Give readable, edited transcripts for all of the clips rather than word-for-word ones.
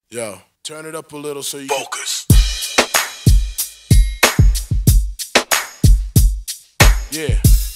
Yo, turn it up a little so you focus. Yeah.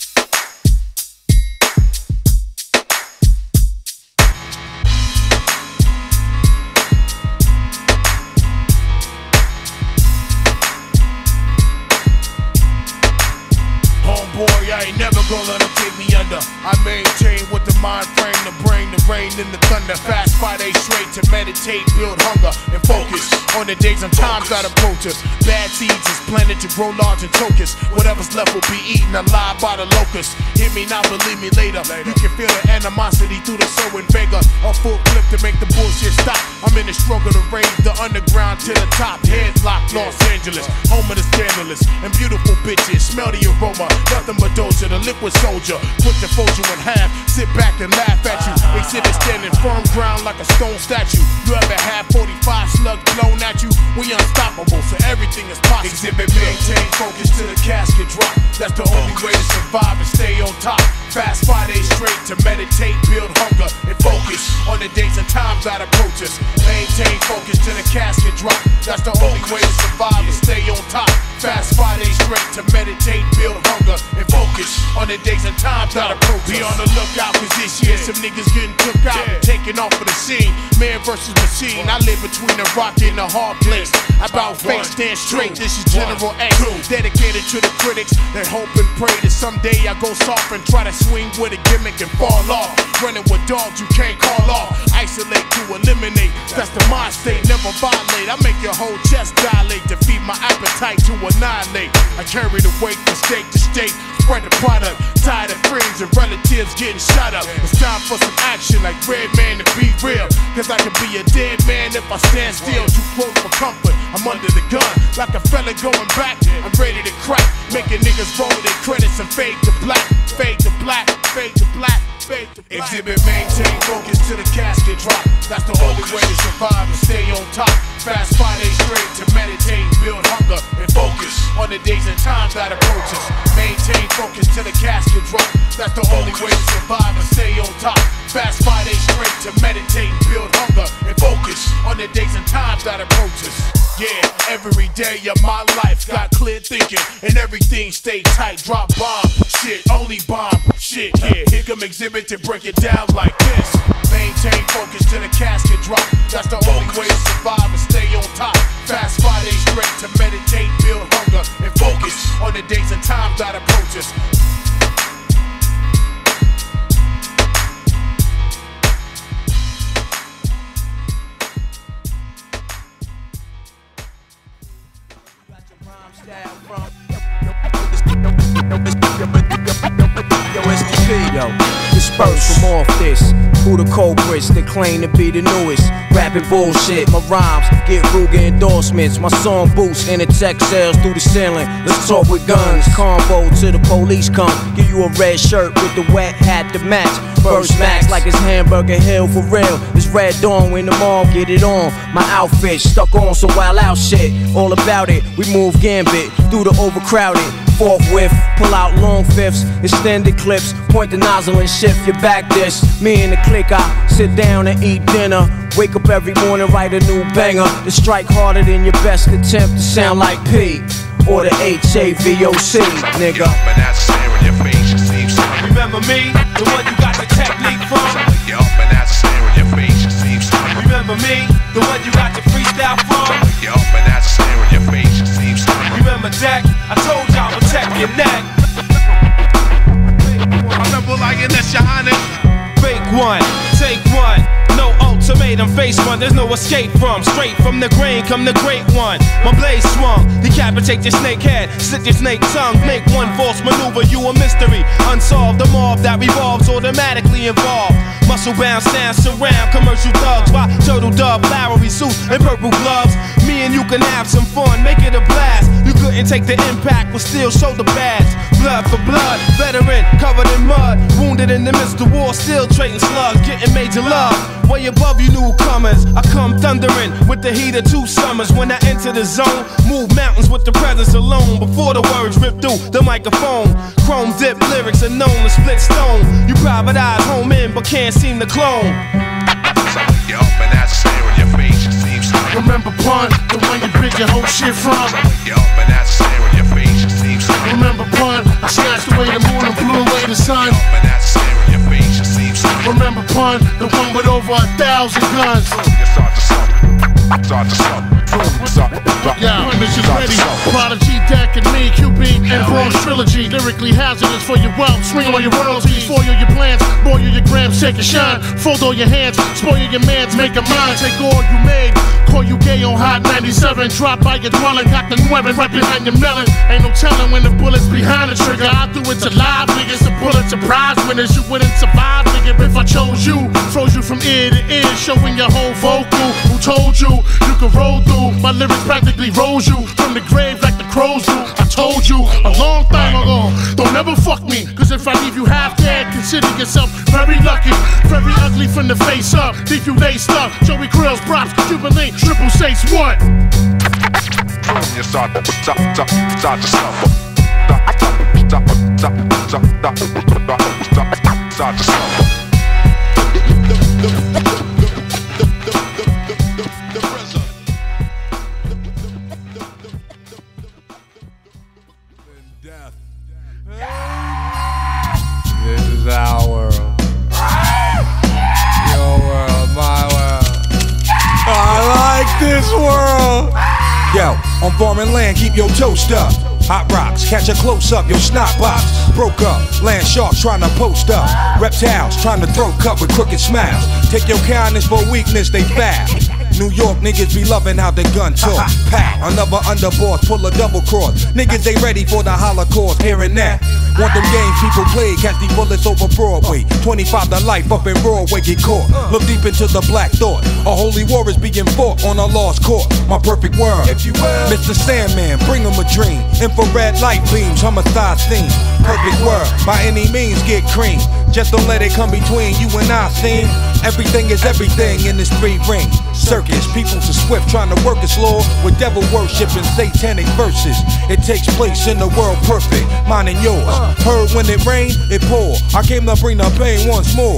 Homeboy, I ain't never gonna let them take me under. I maintain with the mind frame, the brain, the rain, and the thunder. Fast 5 days straight to meditate, build hunger, and focus on the days and times that approach us. Bad seeds is planted to grow large and focus. Whatever's left will be eaten alive by the locusts. Hear me now, believe me later. You can feel the animosity through the sowing vigor. A full clip to make the bullshit stop. I'm in the struggle to raise the underground to the top. Headlock, Los Angeles, home of the scandalous and beautiful bitches. Smell the aroma, nothing but doja, the liquid soldier. Put the fojo in half, sit back and laugh at you. Exhibit standing firm ground like a stone statue. You ever had 45 slugs blown at you? We unstoppable, so everything is possible. Exhibit maintain focus till the casket drop. That's the only way to survive and stay on top. Fast 5 days straight to meditate, build hunger, and focus on the days and times that approach us. Maintain focus till the casket drop. That's the only way to survive and stay on top. Fast 5 days straight to meditate, build hunger, and focus on the days and times that approach us. Be on the lookout, cause this year some niggas getting took out, taking off of the scene. Man versus machine, I live between the rock and the hard place. About face, stand straight, this is General X. Dedicated to the critics that hope and pray that someday I go soft and try to swing with a gimmick and fall off. Running with dogs you can't call off. Isolate to eliminate, that's the mind state, never violate. I make your whole chest dilate to feed my appetite to annihilate. I carry the weight from state to state, spread the product. Tired of friends and relatives getting shot up. It's time for some action like Red Man to be real. Cause I could be a dead man if I stand still. Too close for comfort, I'm under the gun. Like a fella going back, I'm ready to crack. Making niggas roll their credits and fade to black. Fade to black, fade to black, fade to black. Exhibit maintain focus till the casket drop. That's the only way to survive and stay on top. Fast 5 days straight to meditate, build hunger, and focus on the days and times that approach us. Maintain focus till the casket drop. That's the only way to survive and stay on top. Fast 5 days straight to meditate, build hunger, and focus on the days and times that approach us. Yeah, every day of my life got clear thinking and everything stay tight. Drop bomb, shit, only bomb, shit, yeah. Here come exhibit to break it down like this. Maintain focus till the casket drop. That's the only way to survive and stay on top. Fast 5 days straight to meditate, build hunger, and focus on the days and times that approach us. Yo, disperse from off this. Who the culprits that claim to be the newest? Rapping bullshit, my rhymes get Ruger endorsements. My song boosts and the tech sales through the ceiling. Let's talk with guns, combo till the police come. Give you a red shirt with the wet hat to match. Burst max like it's Hamburger Hill for real. It's Red Dawn when the mall get it on. My outfit stuck on some wild out shit. All about it, we move gambit through the overcrowded. Forthwith, pull out long fifths, extended clips, point the nozzle and shift your back dish. Me and the clique, I sit down and eat dinner. Wake up every morning, write a new banger to strike harder than your best attempt to sound like P or the HAVOC, nigga. Remember me, the one you got the technique from? Remember me, the one you got the freestyle from? Remember Deck, I told y'all protect your neck. I remember like that's your highness. Fake one, take one. No ultimatum, face one, there's no escape from. Straight from the grain, come the great one. My blade swung, decapitate your snake head, slit your snake tongue, make one false maneuver, you a mystery. Unsolved, the mob that revolves, automatically involved. Muscle bound sound, surround commercial thugs. Why turtle dove, flowery suit, and purple gloves. Me and you can have some fun, make it a blast. You couldn't take the impact, but still shoulder pads. Blood for blood, veteran, covered in mud. Wounded in the midst of war, still trading slugs, getting major love. Way above you newcomers, I come thundering with the heat of 2 summers. When I enter the zone, move mountains with the presence alone. Before the words rip through the microphone, chrome dip lyrics are known to split stone. You private eyes home in, but can't seem to clone. So you up and that's stare in your face, it seems Remember pun, the one you pick your whole shit from. Yo, but that's a stare in your face, you seem slow. Remember pun, I snatched away the moon and blew away the sun. But that's a stare in your face, you seem slow. Remember pun, the one with over 1,000 guns. You start to slow. Start to slow. Yeah, this is ready. Prodigy, Deck, and me, QB, and Bronze Trilogy. Lyrically hazardous for your wealth. Swing all your royalties, foil your plans, boil your grams, take a shine. Fold all your hands, spoil your mans, make a mind. Take all you made, call you gay on Hot 97. Drop by your dwelling, cock the 9 right behind your melon. Ain't no telling when the bullet's behind the trigger. I do it to live niggas, the Pulitzer Prize winners. You wouldn't survive, nigga, if I chose you. Froze you from ear to ear, showing your whole vocal. Who told you you could roll through? My lyrics practically rose you from the grave like the crows do. I told you a long time ago, don't ever fuck me, cause if I leave you half dead, consider yourself very lucky. Very ugly from the face up, leave you laced up. Joey Krills, props, Jubilee, triple six, what? You start to slow. Start to slow. This is our world. Your world, my world. I like this world. Yo, on foreign land, keep your toast up. Hot rocks, catch a close up, your snot box broke up. Land sharks trying to post up. Reptiles trying to throw cut with crooked smiles. Take your kindness for weakness, they foul. New York niggas be loving how the gun talk. Pat, another underboss, pull a double cross. Niggas ain't ready for the Holocaust, hearing that. Want them games people play, catch these bullets over Broadway. 25 to life up in Broadway, get caught. Look deep into the black thought. A holy war is being fought on a lost court. My perfect world, if you will. Mr. Sandman, bring him a dream. Infrared light beams, homicide scene. Perfect world, by any means get cream. Just don't let it come between you and I, scene. Everything is everything in this 3-ring circus. People to swift trying to work its law with devil worship and satanic verses. It takes place in the world perfect, mine and yours. Heard when it rained, it poured. I came to bring the pain once more.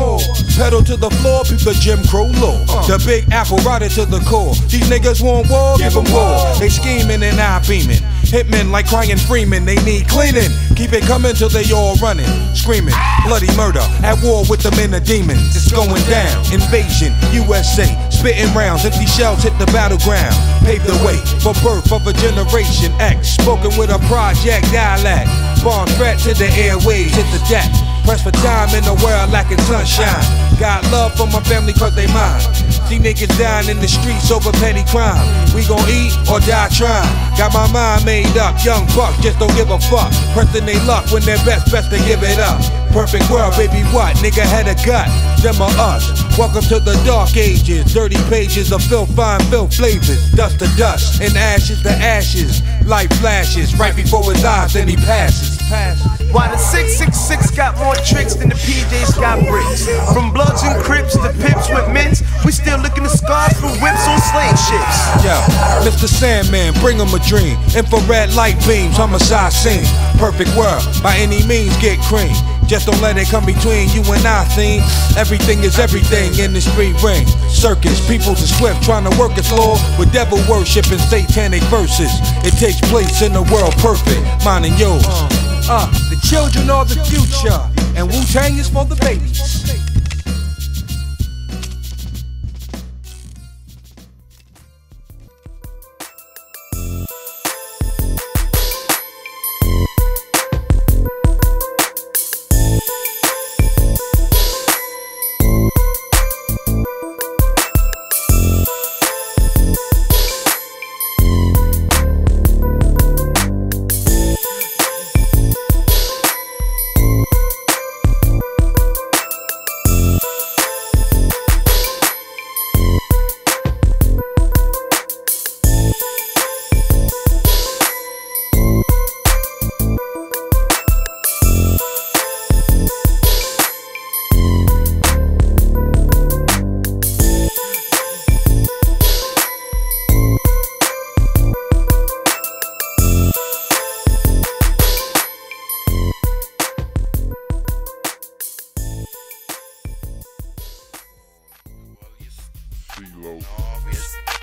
Pedal to the floor, peep the Jim Crow law. The Big Apple rotted to the core. These niggas want war, give them war. They scheming and I beaming. Hitmen like crying Freeman, they need cleaning. Keep it coming till they all running, screaming. Bloody murder, at war with the men of demons. It's going down, invasion, USA. Spitting rounds, empty shells hit the battleground. Pave the way for birth of a generation X. Spoken with a project dialect. Bomb threat to the airwaves, hit the deck. Press for time in a world lacking sunshine. Got love for my family cause they mine. See niggas dying in the streets over petty crime. We gon' eat or die trying. Got my mind made up, young bucks just don't give a fuck. Pressing they luck when they're best to give it up. Perfect world, baby, what? Nigga had a gut, them or us. Welcome to the dark ages. Dirty pages of filth, fine filth flavors. Dust to dust, and ashes to ashes. Light flashes right before his eyes, then he passes. Why the 666 got more tricks than the PJs got bricks. From Bloods and Crips to Pips with mints, we still looking to scars from whips on slave ships. Yo, Mr. Sandman, bring him a dream. Infrared light beams, homicide scene. Perfect world, by any means get cream. Just don't let it come between you and I, scene. Everything is everything in this 3-ring circus. People to swift trying to work its law with devil worship and satanic verses. It takes place in the world perfect, mine and yours. The children are the future, and Wu-Tang is for the babies.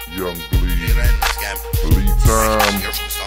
Young Bleed. Bleed time.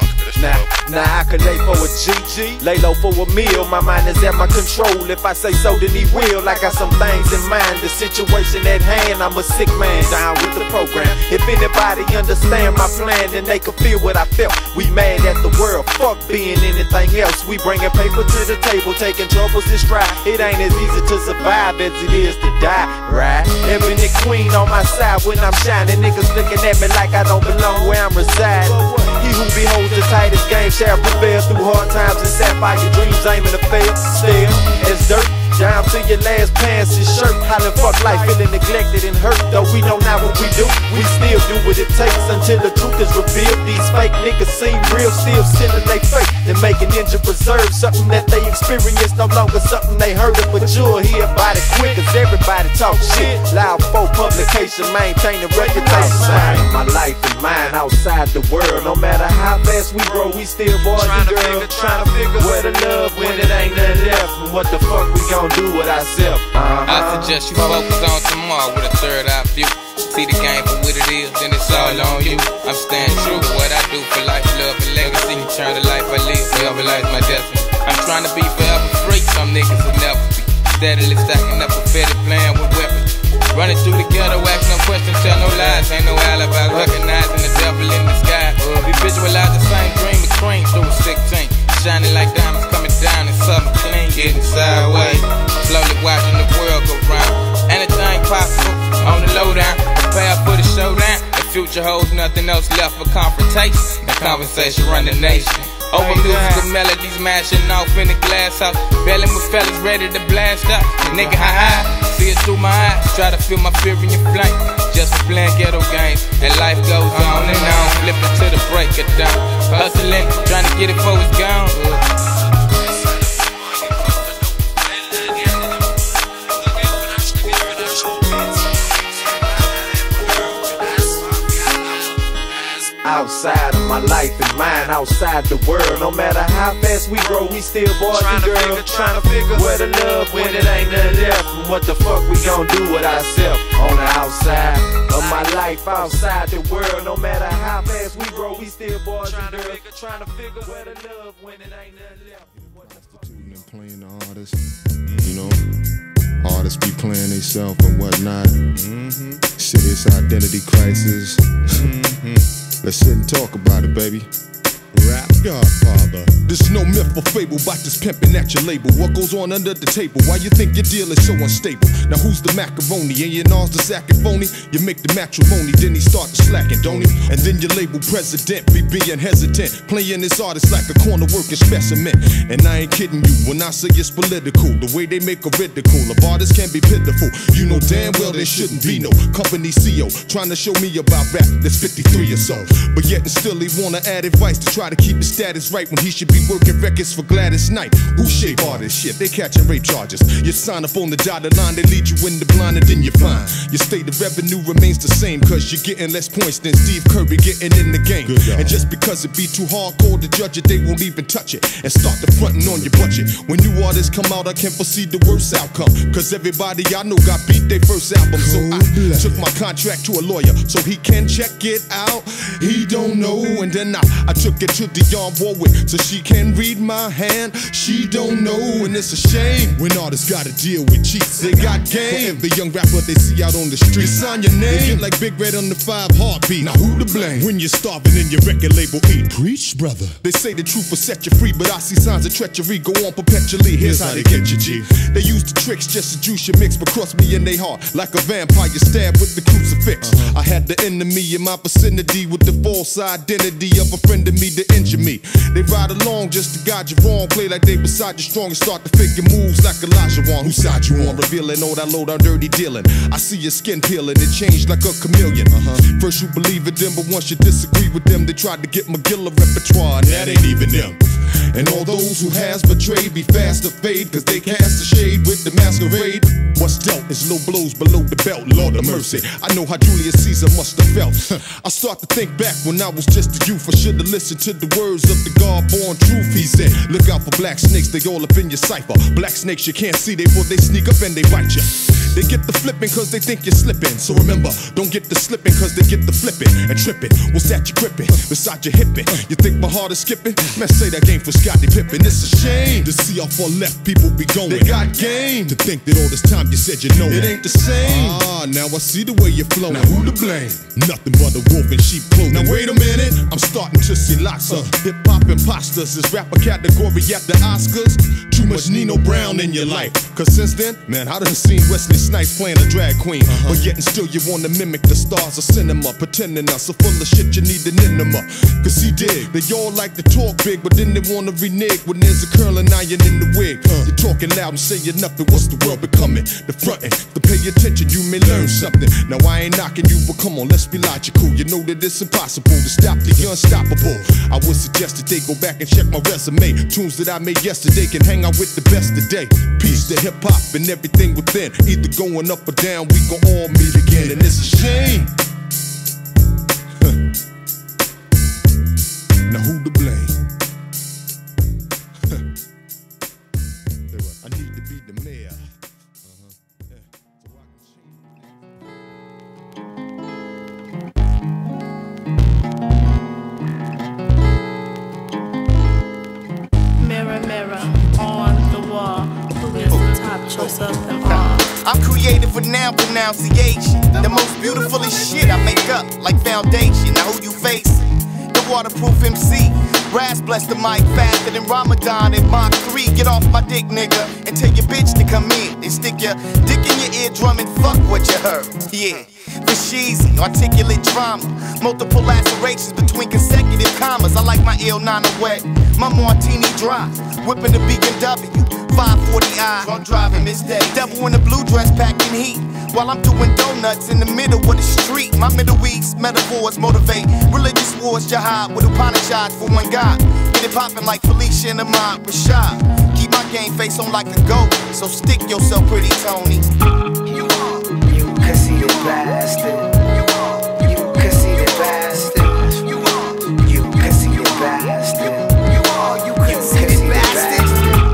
Now I can lay for a GG, lay low for a meal. My mind is at my control. If I say so, then he will. I got some things in mind. The situation at hand, I'm a sick man down with the program. If anybody understand my plan, then they can feel what I felt. We mad at the world, fuck being anything else. We bringing paper to the table, taking troubles in stride. It ain't as easy to survive as it is to die, right? Ebony Queen on my side when I'm shining. Niggas looking at me like I don't belong where I'm residing. He who beholds the tightest game shall prevail through hard times and sapphire dreams aiming to fail. Still, as dirt, down to your last pants and shirt. Hollin' fuck life, feeling neglected and hurt. Though we know not what we do, we still do what it takes until the truth is revealed. These fake niggas seem real, still stealing they fake. They're making ninja preserve something that they experience, no longer something they heard of. But you'll hear about it quick, cause everybody talk shit. Loud folk publication, maintaining reputation. Outside of my life and mine, outside the world. No matter how fast we grow, we still boys and girls. Trying to figure where the love when it ain't nothing left. And what the fuck we gon' do with ourselves? I suggest you focus on tomorrow with a third eye view. See the game for what it is, then it's all on you. I'm staying true to what I do for life, love, and legacy. Turn the life I live, forever life's my destiny. I'm trying to be forever free, some niggas will never be. Steadily stacking up a fetty, playing with weapons. Running through the ghetto, ask no questions, tell no lies. Ain't no alibi, recognizing the devil in the sky. We visualize the same dream of cream through a 16. Shining like diamonds coming down in something clean, getting sideways. Slowly watching the world go round. Anything possible on the lowdown. Prepare for the showdown. The future holds nothing else left for confrontation. And conversation run the nation. Over musical melodies mashing off in the glass house. Belling with fellas ready to blast out. Nigga, ha-ha, see it through my eyes. Try to feel my fear in your flame. Just for playing ghetto games. And life goes on and on. Flipping to the break of dawn. Hustling, trying to get it before it's gone. Outside of my life and mine, outside the world. No matter how fast we grow, we still boys and girls. Trying to figure where the love when it ain't nothing left. And what the fuck we gon' do with ourselves on the outside of my life, outside the world. No matter how fast we grow, we still boys and girls. Trying to figure where the love when it ain't nothing left. Instituting and playing the artists, you know. Artists be playing themselves and whatnot. Serious identity crisis. Let's sit and talk about it, baby. Rap Godfather. There's no myth or fable about this pimping at your label. What goes on under the table? Why you think your deal is so unstable? Now who's the macaroni? And your nars the sack and phony? You make the matrimony, then he start to slacking, don't he? And then your label president be being hesitant, playing this artist like a corner working specimen. And I ain't kidding you when I say it's political. The way they make a ridicule of artists can be pitiful. You know damn well there shouldn't be no company CEO trying to show me about rap that's 53 or so. But yet and still he wanna add advice to try to keep his status right when he should be working records for Gladys Knight. Who shape all this shit? They catching rape charges. You sign up on the dotted line, they lead you in the blind and then you find your state of revenue remains the same, cause you're getting less points than Steve Curry getting in the game. And just because it be too hardcore to judge it, they won't even touch it and start the fronting on your budget. When new artists come out, I can foresee the worst outcome, cause everybody I know got beat their first album. So I took my contract to a lawyer so he can check it out. He don't know. And then I took it to Dionne Warwick so she can read my hand. She don't know, and it's a shame when artists gotta deal with cheats. They got game. For every young rapper they see out on the street, sign your name. They get like Big Red on the 5 heartbeat. Now who to blame when you're starving and your record label eat? Preach, brother. They say the truth will set you free, but I see signs of treachery go on perpetually. Here's how they get you, G. They use the tricks just to juice your mix, but cross me in they heart like a vampire stabbed with the crucifix. I had the enemy in my vicinity with the false identity of a friend of me to injure me. They ride along just to guide you wrong, play like they beside you strong and start to figure moves like Elijah Wan. Whose side you on? Revealing all that load on dirty dealing. I see your skin peeling, it changed like a chameleon. First you believe in them, but once you disagree with them, they tried to get McGilla repertoire, and that ain't even them. And all those who has betrayed be fast to fade, cause they cast the shade with the masquerade. What's dealt is low blows below the belt, Lord of mercy. I know how Julius Caesar must have felt. I start to think back when I was just a youth. I should have listened to the words of the God-born truth. He said, look out for black snakes, they all up in your cipher. Black snakes you can't see, before they sneak up and they bite you. They get the flipping cause they think you're slipping. So remember, don't get the slipping cause they get the flipping and tripping. What's that you gripping? Beside your hipping. You think my heart is skipping? Man, say that game for Scottie Pippen. It's a shame to see how far left people be going. They got game to think that all this time you said you know it ain't the same. Ah, now I see the way you're flowing. Now who to blame? Nothing but a wolf in sheep clothing. Now wait a minute, I'm starting to see lots of hip-hop imposters. Is rap a category at the Oscars? Too much Nino Brown in your life. Cause since then, man, I done seen Wesley Snipes playing a drag queen. But yet and still you wanna mimic the stars of cinema, pretending us so full of shit you need an enema. Cause he dig, they all like to talk big, but then they wanna renege when there's a curling iron in the wig. You're talking loud and saying nothing, what's the world becoming? The frontin', to pay attention you may learn something. Now I ain't knocking you, but come on, let's be logical. You know that it's impossible to stop the unstoppable. I would suggest that they go back and check my resume. Tunes that I made yesterday can hang out with the best today. Peace to hip-hop and everything within. Either going up or down, we gon' all meet again. And it's a shame. Now who to blame? I need to be the mayor. Mirror, mirror on the wall, who is the top choice of them all? I'm creative with noun pronunciation. The most beautifulest shit I make up like foundation. Now who you face? The waterproof MC. Raz bless the mic faster than Ramadan in Mach 3. Get off my dick, nigga, and tell your bitch to come in and stick your dick in your eardrum and fuck what you heard. Yeah, for sheezy, articulate drama, multiple lacerations between consecutive commas. I like my ill nana wet, my martini dry, whipping the BMW. 540i, drunk driving Miss Day. Devil in a blue dress packing heat while I'm doing donuts in the middle of the street. My Middle East metaphors motivate religious wars, jihad with Upanishads for one God. Get it poppin' like Felicia and Ahmad Rashad. Keep my game face on like a goat, so stick yourself pretty, Tony. You conceited bastard. You conceited bastard. You conceited bastard. You conceited bastard.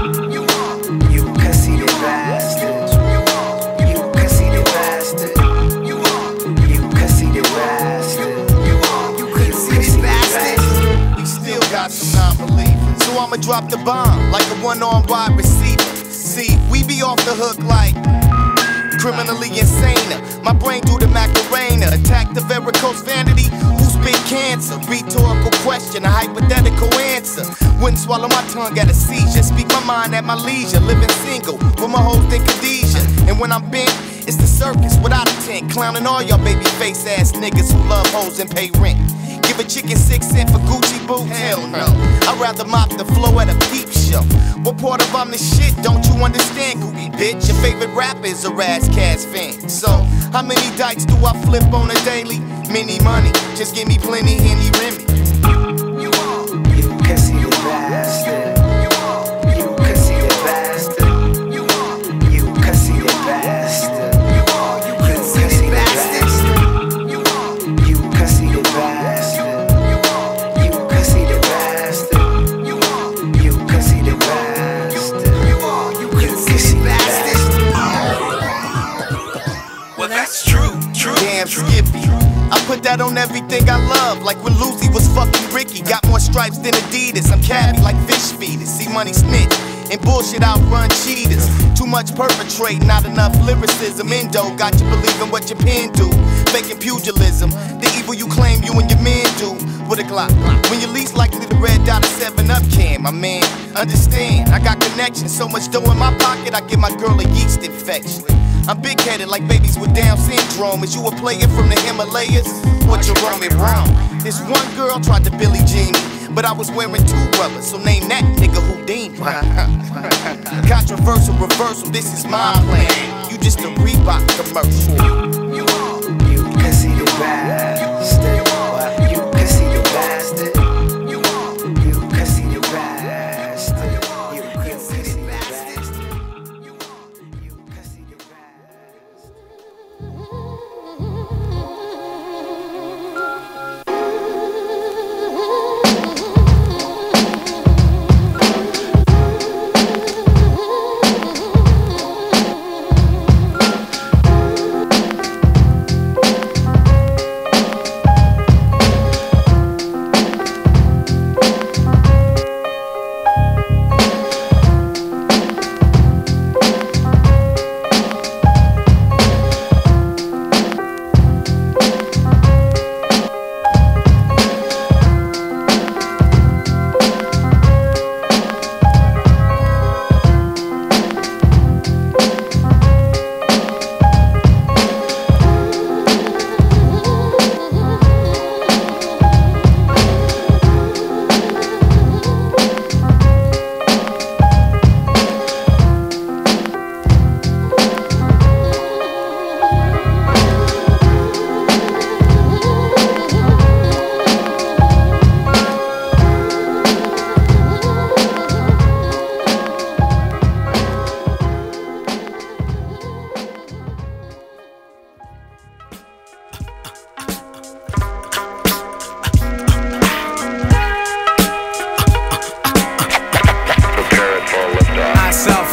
So I'ma drop the bomb like a one-armed wide receiver. See, we be off the hook like criminally insane. My brain do the Macarena. Attack the varicose vanity. Who spit cancer? Rhetorical question, a hypothetical answer. Wouldn't swallow my tongue at a seizure. Speak my mind at my leisure. Living single with my whole thing Khadijah. And when I'm bent, it's the circus without a tent. Clowning all y'all baby face ass niggas who love hoes and pay rent. Give a chicken 6 cents for Gucci boots? Hell no. I'd rather mop the flow at a peep show. What part of I'm the shit don't you understand, Googie bitch? Your favorite rapper is a Razzcast fan. So, how many dikes do I flip on a daily? Many money, just give me plenty Henny Remy. You conceited bastard. You conceited bastard. You conceited bastard. You conceited bastard. You conceited bastard. Well, that's true. Damn, Skippy. I put that on everything I love, like when Lucy was fucking Ricky. Got more stripes than Adidas. I'm cabby like fish feeders. See money snitch and bullshit outrun cheaters. Too much perpetrate, not enough lyricism. Endo got you believing what your pen do. Faking pugilism, the evil you claim you and your men do. With a Glock, when you're least likely to red dot a 7-Up can, my man. Understand, I got connections, so much dough in my pocket, I give my girl a yeast infection. I'm big-headed like babies with Down syndrome. Is you a player from the Himalayas? Or Jerome Brown? This one girl tried to Billie Jean me, but I was wearing 2 rubbers, so name that nigga Houdini. Controversial reversal, this is my plan. You just a Reebok commercial. You conceited bastard. You conceited bastard. You conceited bastard.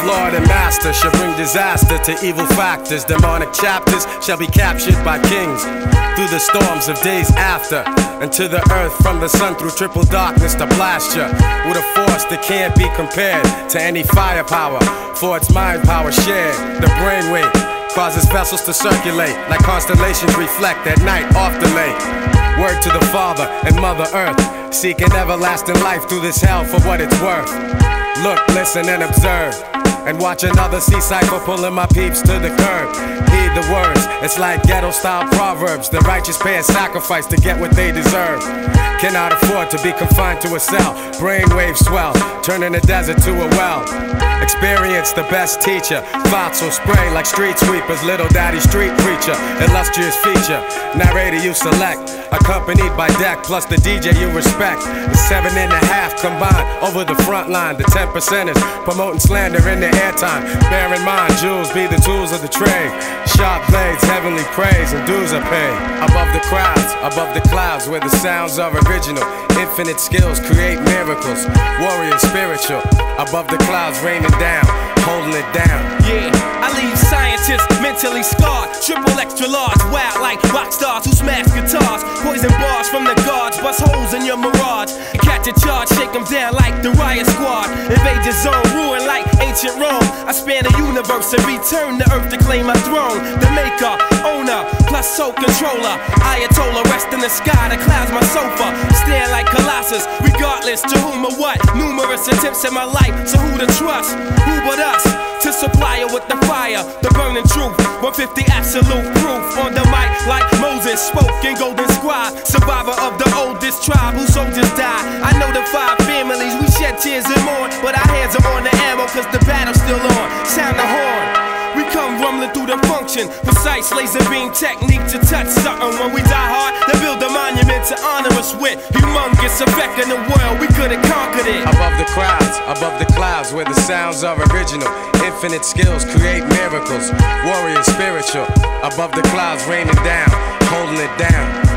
Lord and Master shall bring disaster to evil factors. Demonic chapters shall be captured by kings through the storms of days after, and to the earth from the sun through triple darkness to blast ya with a force that can't be compared to any firepower, for its mind power shared. The brainwave causes vessels to circulate like constellations reflect at night off the lake. Word to the Father and Mother Earth, seeking everlasting life through this hell for what it's worth. Look, listen, and observe, and watch another sea cypher pulling my peeps to the curb. Heed the words, it's like ghetto-style proverbs. The righteous pay a sacrifice to get what they deserve. Cannot afford to be confined to a cell. Brainwaves swell, turning the desert to a well. Experience the best teacher. Thoughts will spray like street sweepers. Little daddy street preacher, illustrious feature. Narrator you select, accompanied by deck plus the DJ you respect. The 7.5 combined over the front line. The 10%ers promoting slander in the airtime. Bear in mind, jewels be the tools of the trade. Sharp blades, heavenly praise, and dues are paid. Above the crowds, above the clouds, where the sounds are original. Infinite skills create miracles. Warrior spiritual. Above the clouds, raining down, holding it down. Yeah, I leave scientists mentally scarred. Triple extra large, wild like rock stars who smash guitars. Poison bars from the guards, bust holes in your mirage. Catch a charge, shake them down like the riot squad. Invade your zone, ruin like ancient Rome. I span the universe and return to earth to claim my throne. The maker, owner, plus soul controller. Ayatollah, rest in the sky, the clouds my sofa. Stand like Colossus, regardless to whom or what. Numerous attempts in my life, so who to trust? Who but us? To supply her with the fire, the burning truth. 150 absolute proof on the mic like Moses spoke in Golden Squad. Survivor of the oldest tribe whose soldiers died. I know the 5 families, we shed tears and mourn, but our hands are on the ammo cause the battle's still on. Sound the horn. We come rumbling through the function. Precise laser beam technique to touch something. When we die hard, they build a monument to honor us with. Humongous effect in the world, we could've conquered it. Above the crowds, above the clouds, where the sounds are original. Infinite skills create miracles. Warrior spiritual. Above the clouds, raining down, holding it down.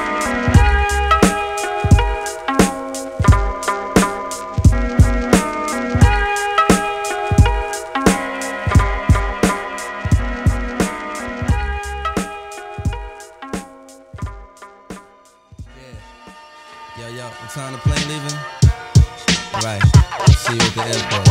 Time to plane leaving? Right, see you at the airport.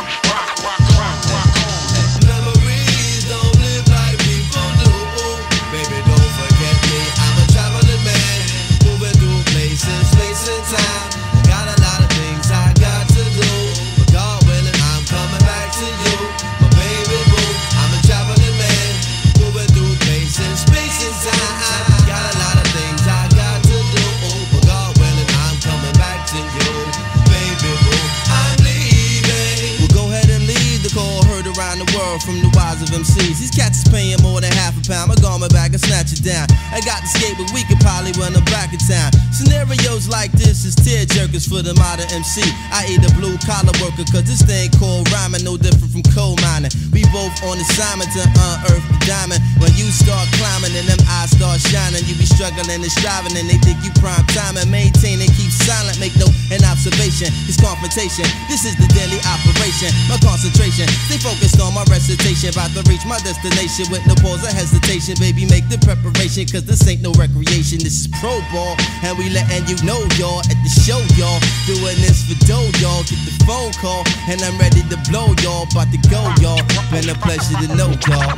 Memories don't live like people do. Baby, don't forget me, I'm a traveling man. Moving through places, space and time. Got a lot of things I got to do, but God willing, I'm coming back to you. My baby boo, I'm a traveling man. Moving through places, space and time. Got a lot of things I got to do, but God willing, I'm coming back to you. Baby boo, I'm leaving. We'll go ahead and leave the call heard around the world from the wise of MCs. These cats is paying more than half a pound. My garment back and snatch it down. I got the skate, but we could probably run them back in town. Scenarios like this is tear jerkers for the modern MC. I eat a blue collar worker, cause this thing called rhyming no different from coal mining. We both on assignment to unearth the diamond. When you start climbing and them eyes start shining, you be struggling and striving and they think you prime time. And maintain and keep silent, make no an observation. It's confrontation, this is the daily operation. My concentration, stay focused on my recitation. About to reach my destination with no pause or hesitation. Baby, make the preparation, cause this ain't no recreation. This is pro ball, and we letting you know, y'all, at the show, y'all. Doing this for dough, y'all. Get the phone call, and I'm ready to blow, y'all. About to go, y'all. Been a pleasure to know, y'all.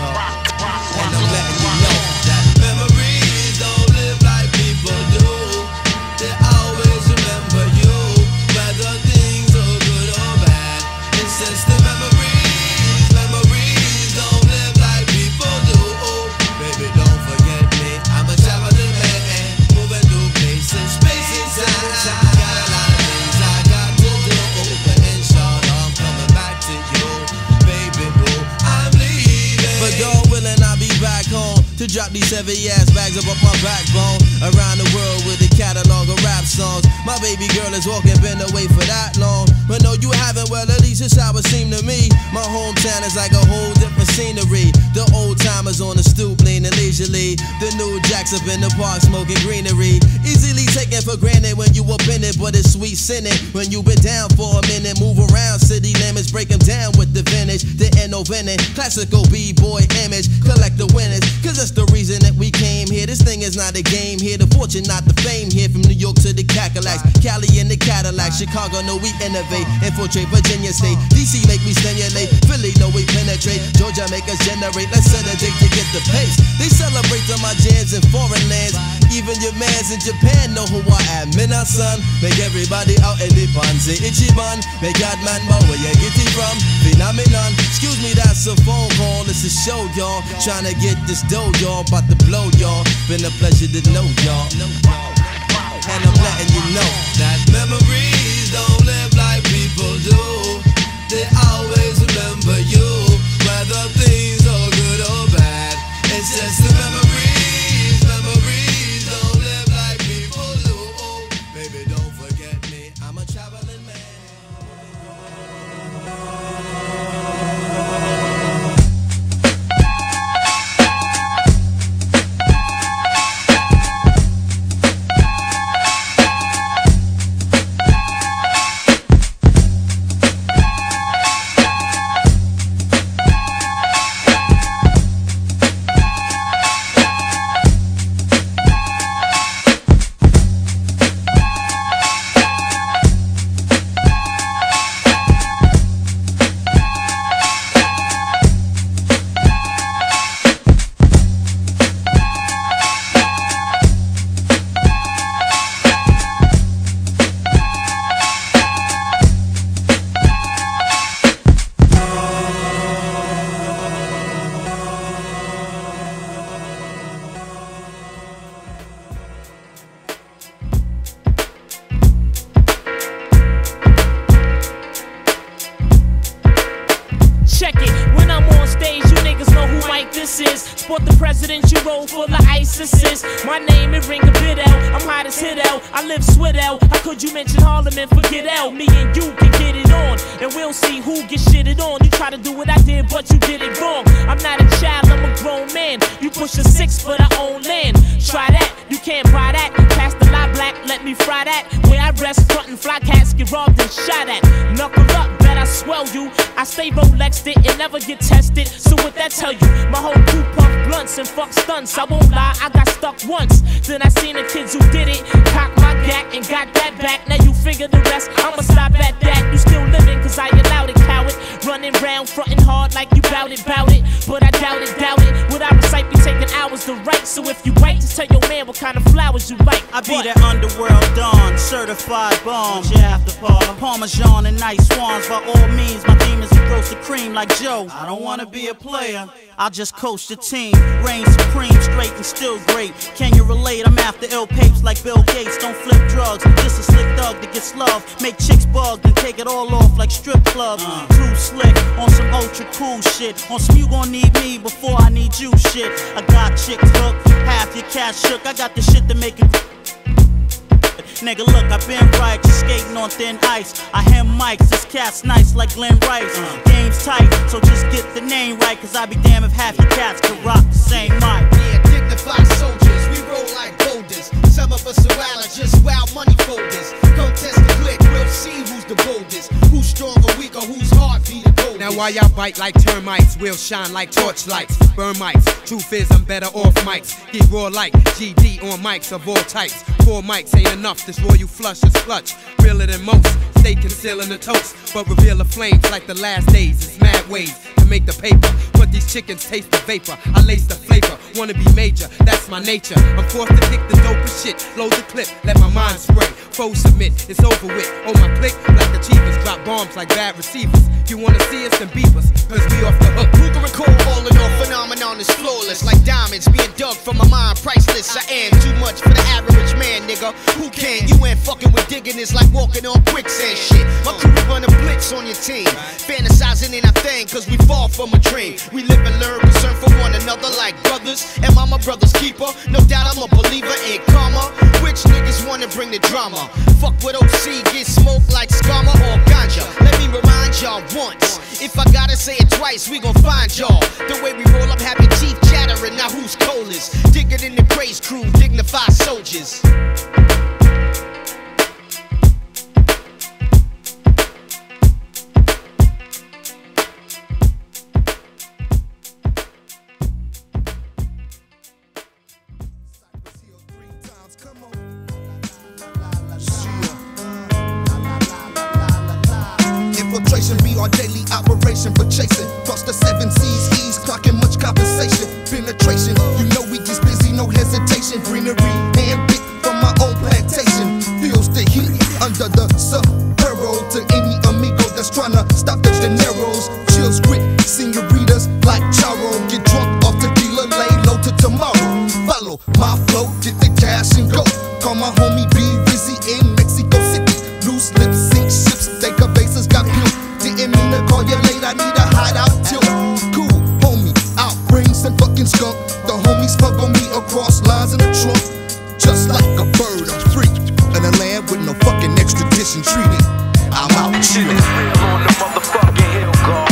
And I'm letting you know that memories don't live like people do. They always remember you, whether things are good or bad. It's just the memories. Memories don't live like people do. Baby, don't forget me, I'm a traveling man. Moving through places, spaces, time. Got a lot of things I got to do, but inshallah I'm coming back to you. Baby boo, I'm leaving. But God willing, I'll be back home to drop these heavy ass bags up my backbone. Around the world with a catalog of rap songs. My baby girl is walking, been away for that long. But no, you haven't, well at least it's how it seemed to me. My hometown is like a whole different scenery. The old timers on the stoop leaning leisurely. The new jacks up in the park smoking greenery. Easily taken for granted when you up in it, but it's sweet sinning. When you been down for a minute, move around city limits, break them down with the vintage. There ain't no winning, classical B-boy image, collect the winners, cause that's the reason that we came here. This thing is not a game here, the fortune, not the fame here. From New York to the Cadillacs, Cali in the Cadillac, Chicago know we innovate, infiltrate Virginia State, DC make me stimulate, Philly know we penetrate, Georgia make us generate. Let's set a date to get the pace. They celebrate to my jams in foreign lands. Even your mans in Japan know who I am. Mina son, make everybody out in the pan say Ichiban. Make God man know where you get it from. Phenomenon. Excuse me, that's a phone call. It's a show, y'all. Trying to get this dough, y'all. About to blow, y'all. Been a pleasure to know y'all. And I'm letting you know that memories don't live like people do. They always remember you, whether things are good or bad. It's just the memories, memories don't live like people do. Oh, baby, don't forget me, I'm a traveling man. Support the president, you roll full of ISIS. My name, it ring a bit out. I'm hot as hit out. I live sweat out. How could you mention Harlem and forget out? Me and you can get it on, and we'll see who gets shitted on. You try to do what I did, but you did it wrong. I'm not a child, I'm a grown man. You push a 6 for the own land. Try that, you can't buy that. Pass the lie black, let me fry that. Where I rest, front and fly cats get robbed and shot at. Knuckle up, bet I swell you. I stay Rolexed it and never get tested. So what that tell you? My whole crew puff blunts and fuck stunts. I won't lie, I got stuck once. Then I seen the kids who did it, cock my gat and got that back. Now you figure the rest, I'ma stop at that. You still living cause I allowed it, coward. Running round, fronting hard like you bout it. But I doubt it. What I recite be taking hours to write. So if you write, just tell your man what kind of flowers you like. I be that underworld dawn, certified bomb. You have to Parmesan and nice swans. By all means, my theme is to roast the cream like Joe. I don't wanna be a player, I'll just coach the team. Reign supreme, straight and still great. Can you relate? I'm after ill papes like Bill Gates. Don't flip drugs, just a slick thug that gets love. Make chicks bug and take it all off like strip clubs. Too slick, on some ultra cool shit. On some you gon' need me before I need you shit. I got chicks hooked, half your cash shook. I got the shit to make it. Nigga, look, I been right, just skating on thin ice. I hem mics, this cat's nice like Glenn Rice. Game's tight, so just get the name right. Cause I be damn if half your cats could rock the same mic. Yeah, dignified soldiers, we roll like boulders. Some of us are wild, just wild money folders. Come test the click, we'll see who's the boldest. Who's strong or weak or whose heart beat the coldest. Now while y'all bite like termites, we'll shine like torchlights. Burn mics, truth is I'm better off mics. Get raw like GD on mics of all types. 4 mics ain't enough, this royal flush is clutch. Realer than most, stay concealing the toast. But reveal the flames like the last days. It's mad ways to make the paper. But these chickens taste the vapor, I lace the flavor. Wanna be major, that's my nature. I'm forced to kick the dopest shit. Load the clip, let my mind spray. Foes submit, it's over with. Oh my click, like achievers. Drop bombs like bad receivers. You wanna see us, then beep us, cause we off the hook. Who can recall all in all phenomenon is flawless. Like diamonds being dug from my mind, priceless. I am too much for the average man, nigga. Who can? You ain't fucking with digging is like walking on quicksand shit. My crew run a blitz on your team. Fantasizing ain't a thing, cause we fall from a dream. We live and learn, concern for one another like brothers. Am I my brother's keeper? No doubt I'm a believer in karma. Which niggas wanna bring the drama? Fuck with OC, get smoked like Skama or Ganja. Let me remind y'all once. If I gotta say it twice, we gon' find y'all. The way we roll up, have your teeth chattering. Now who's coldest? Dig it in the praise crew, dignified soldiers. infiltration be our daily operation for chasing. Cross the 7 seas, ease, clocking much compensation. Penetration, you know we just busy, no hesitation. Greenery, handpicked from my own plantation. Feels the heat under the Sahara to any amigo that's tryna stop the dineros. Chills with senoritas like Charo. Get drunk off tequila, lay low to tomorrow. Follow my flow, get the cash and go. Call my homie B Rizzy in Mexico City. Loose lips, sink ships, they bases got peeled. Didn't mean to call you late, I need a hideout till. Cool, homie, I'll bring some fucking skunk. The homies fuck on me across lines in the trunk. Just like a bird, I'm free. In a land with no fucking extradition treaty. I'm out chillin'. On the motherfucking hill, God.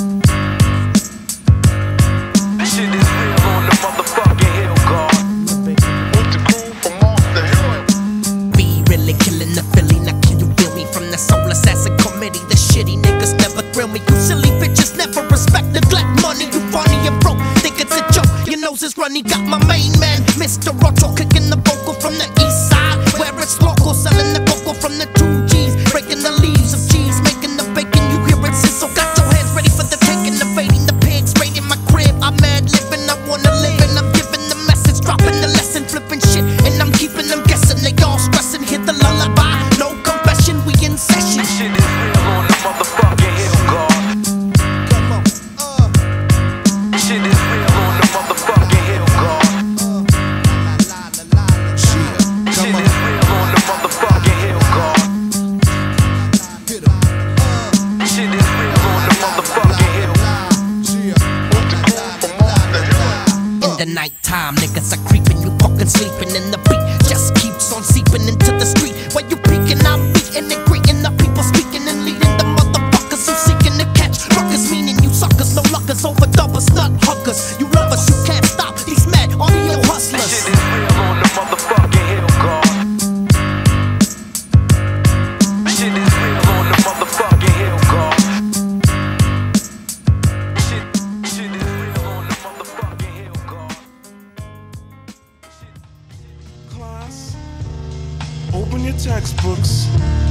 This shit is real on the motherfucking hill, God. With the crew from off the hill. Be really killing the Philly, now can you feel me? From the soul assassin committee, the shitty niggas never thrill me. You silly bitches never respect, neglect money. You funny and broke, think it's a joke. Your nose is runny, got my main man, Mr. Rocho, kicking the vocal from the east side, where it's local, selling the cocoa from the 2 G's, breaking the leaves of cheese, making the bacon. You hear it sizzle, got your hands ready for the taking, evading the pigs, raiding my crib. I'm mad living, I wanna live, and I'm giving the message, dropping the lesson, flipping shit, and I'm keeping them guessing. They all stressing, hit the lullaby, no confession, we in session. This shit is real on the motherfucking hill, God. Come on, This shit is real on the motherfucking hill, God. shit, This come shit on. is real on the motherfucking hill, God. Hit 'em. This shit is real on the motherfucking hill. With the crew from off the hill. In the nighttime, niggas are creeping, you fucking sleeping, and the beat just keeps on seeping into the street. Where you peeking, I'm beating and greeting the people speaking and leading the motherfuckers who seeking to catch ruckus, meaning you suckers, no luckers, overdubbers, nut huggers. You lovers, you can't stop these mad audio This hustlers. shit is real on the motherfucking hill, God. This shit is real on the motherfucking hill, God. This shit is real on the motherfucking hill, God. Class, open your textbooks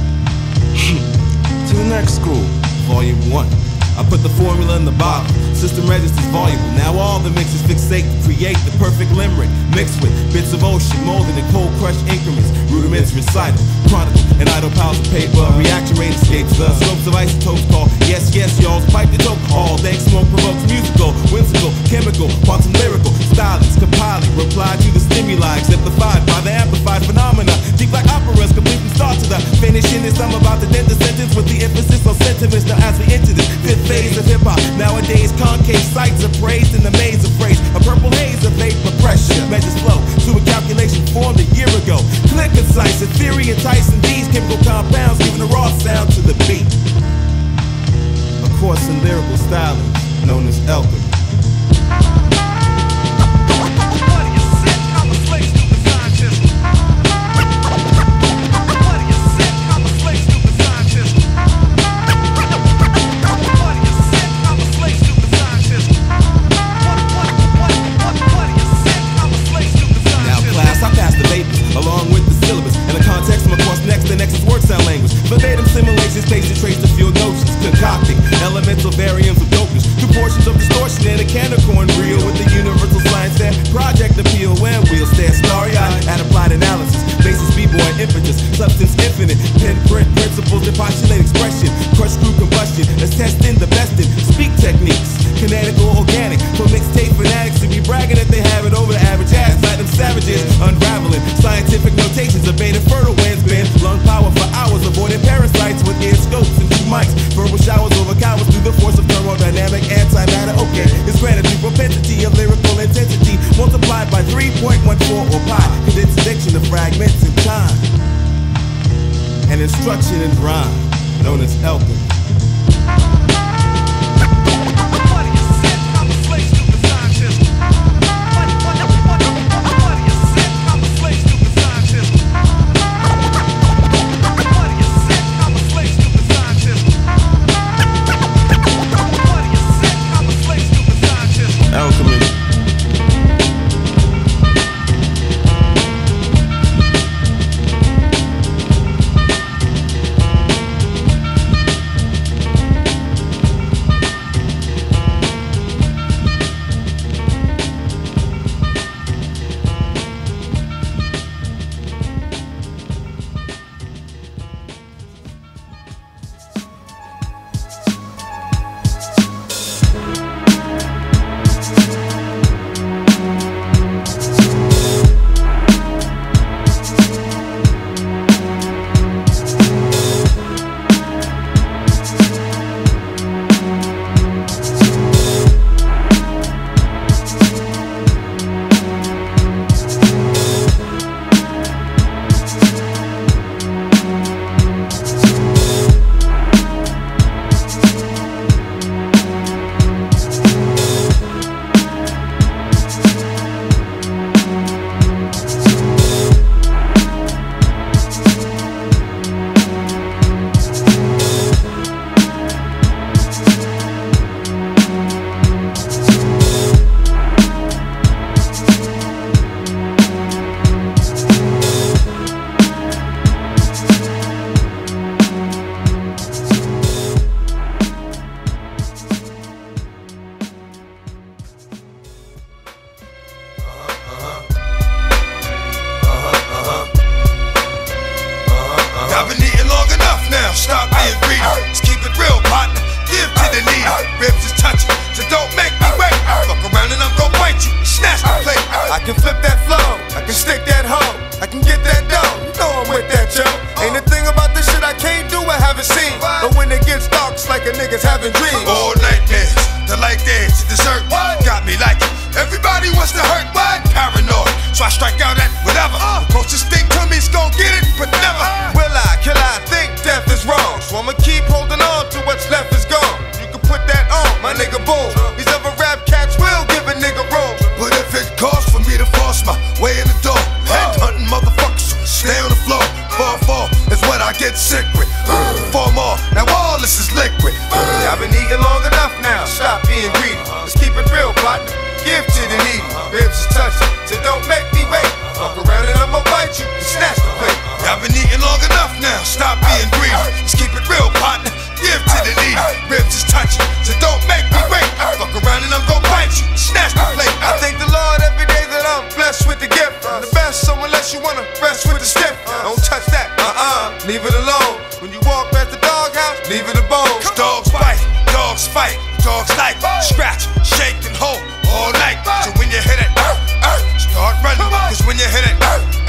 to the next school. Volume 1. I put the formula in the bottle. System registers voluble. Now all the mixes fixate to create the perfect limerick. Mixed with bits of ocean, molded in cold crushed increments. Rudiments recital, chronicle, and idle piles of paper. Reaction rate escapes the scopes of isotopes called yes, yes, y'all's pipe the dope. All dank smoke provokes musical, whimsical, chemical, quantum lyrical, stylings, compiling, reply to the stimuli, exemplified by the amplified phenomena. Deep like operas, complete from start to the finish. In this, I'm about to dent the sentence with the emphasis on sentiments. Now as we enter this fifth phase of hip hop, nowadays concave sights are praised in the maze of phrase. A purple haze of vapor pressure measures flow to a calculation formed a year ago. Clear, concise, a theory enticing these chemical compounds, giving a raw sound to the beat. A course in lyrical styling known as alchemy. Along with the syllabus and the context from across next to next word sound language. Verbatim simulations, patient trace to field notions, concocting elemental variants of dopage, proportions of distortion and a canicorn reel with the universal science and project appeal. When we'll stare starry-eyed at applied analysis, basis b-boy impetus, substance infinite, pinprint principles that postulate expression, crush through combustion, as testing the best in speak techniques, kinetical, organic, for mixtape fanatics to be bragging that they have it over the average ass, like them savages, unraveling scientific notations, abating fertile winds, been lung power for hours, avoiding parasites with ear scopes and 2 mics, verbal showers over cowards through the force of thermodynamic antimatter. Okay, it's granted the propensity of lyrical intensity multiplied by 3.14 or pi, condensed addiction of fragments in time, and instruction in rhyme known as alchemy. been eating long enough now, stop being greedy. Let's keep it real, partner, give to the needy. Ribs is touchy, so don't make me wait. Fuck around and I'm gon' bite you, snatch the plate. I can flip that flow, I can stick that hoe, I can get that dough. You know I'm with that, yo. Ain't a thing about this shit I can't do, I haven't seen. But when it gets dark, it's like a nigga's having dreams. All nightmares, the light dance, the dessert, got me like it. Everybody wants to hurt, what? Paranoid, so I strike out at whatever. The closest thing to me's gon' get it, but never will I, kill I think death is wrong. So I'ma keep holding on to what's left is gone. You can put that on, my nigga, boom. These other rap cats will give a nigga room. But if it costs for me to force my way in the door, head hunting motherfuckers, stay on the floor. 4-4 is what I get sick with. 4 more, now all this is liquid. I've been eating long enough now, stop being greedy. Let's keep it real, partner, give to the needy. Ribs is touchy, so don't make me wait. Fuck around and I'ma bite you and snatch the plate. I've been eating long enough now, stop being greedy. Let's keep it real, partner, give to the needy. Ribs is touchy, so don't make me wait. Fuck around and I'm gon' bite you and snatch the plate. I thank the Lord every day that I'm blessed with the gift. I'm the best, so unless you wanna rest with the stiff, don't touch that, leave it alone. When you walk past the doghouse, leave it alone. Dogs bite, dogs fight, dogs like scratch, shake and hold all night. So when you hit it, start running. Cause when you hit it,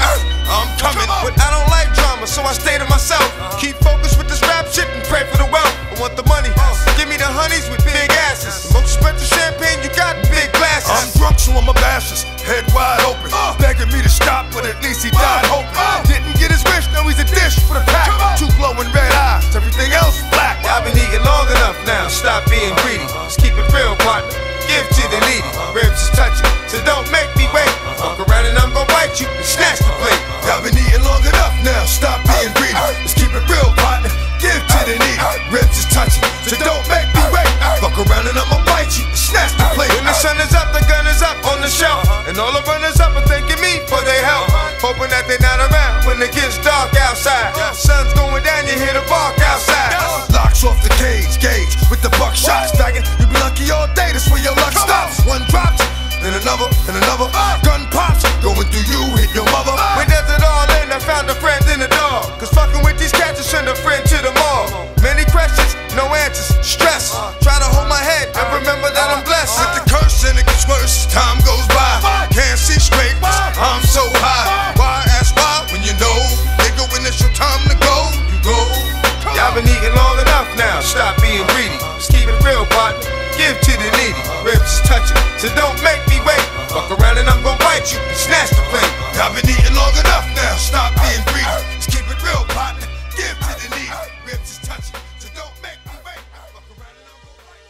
I'm coming. But I don't like drama, so I stay to myself. Keep focused with this rap shit and pray for the wealth. I want the money, give me the honeys with big asses. The most expensive champagne you got in big glasses. I'm drunk, so I'm a bashes, head wide open, begging me to stop, but at least he died hoping. Didn't get his wish, now he's a dish for the pack. 2 glowing red eyes, everything else black. I've been eating long enough now, stop being greedy. Let's keep it real, partner, give to the needy. Ribs is touchy, so don't make me wait. Fuck around and I'm gon' bite you and snatch the plate. I've been eating long enough now, stop being greedy. Let's keep it real, partner, give to the needy. Ribs is touchy, so don't make me wait. Fuck around and I'ma bite you and snatch the plate. When the sun is up, the gun is up on the shelf, and all the runners up are thanking me for their help, hoping that they're not around when it gets dark outside. Sun's going down, you hear the bark outside. Locks off the cage, gauge with the buckshot stacking. You be lucky all day, that's where your luck stops. One drops, then another, and another. Gun pops, going through you, hit your mother. When does it all end? I found a friend in the dog. Cause fucking with these cats is send a friend to the mall. Many questions, no answers, stress. Try to hold my head and remember that I'm blessed. With the curse and it gets worse, time goes by. Can't see straight, I'm so high. Why ask why when you know, nigga, when it's your time to go, you go. Y'all been eating long enough now, stop being greedy. Just keep it real, partner, give to the needy. Ribs is touching, so don't make me wait. Fuck around and I'm gon' bite you and snatch the plate. Y'all been eating long enough now, stop being greedy. Just keep it real, partner, give to the needy. Ribs is touching, so don't make me wait. Fuck around and I'm gon' bite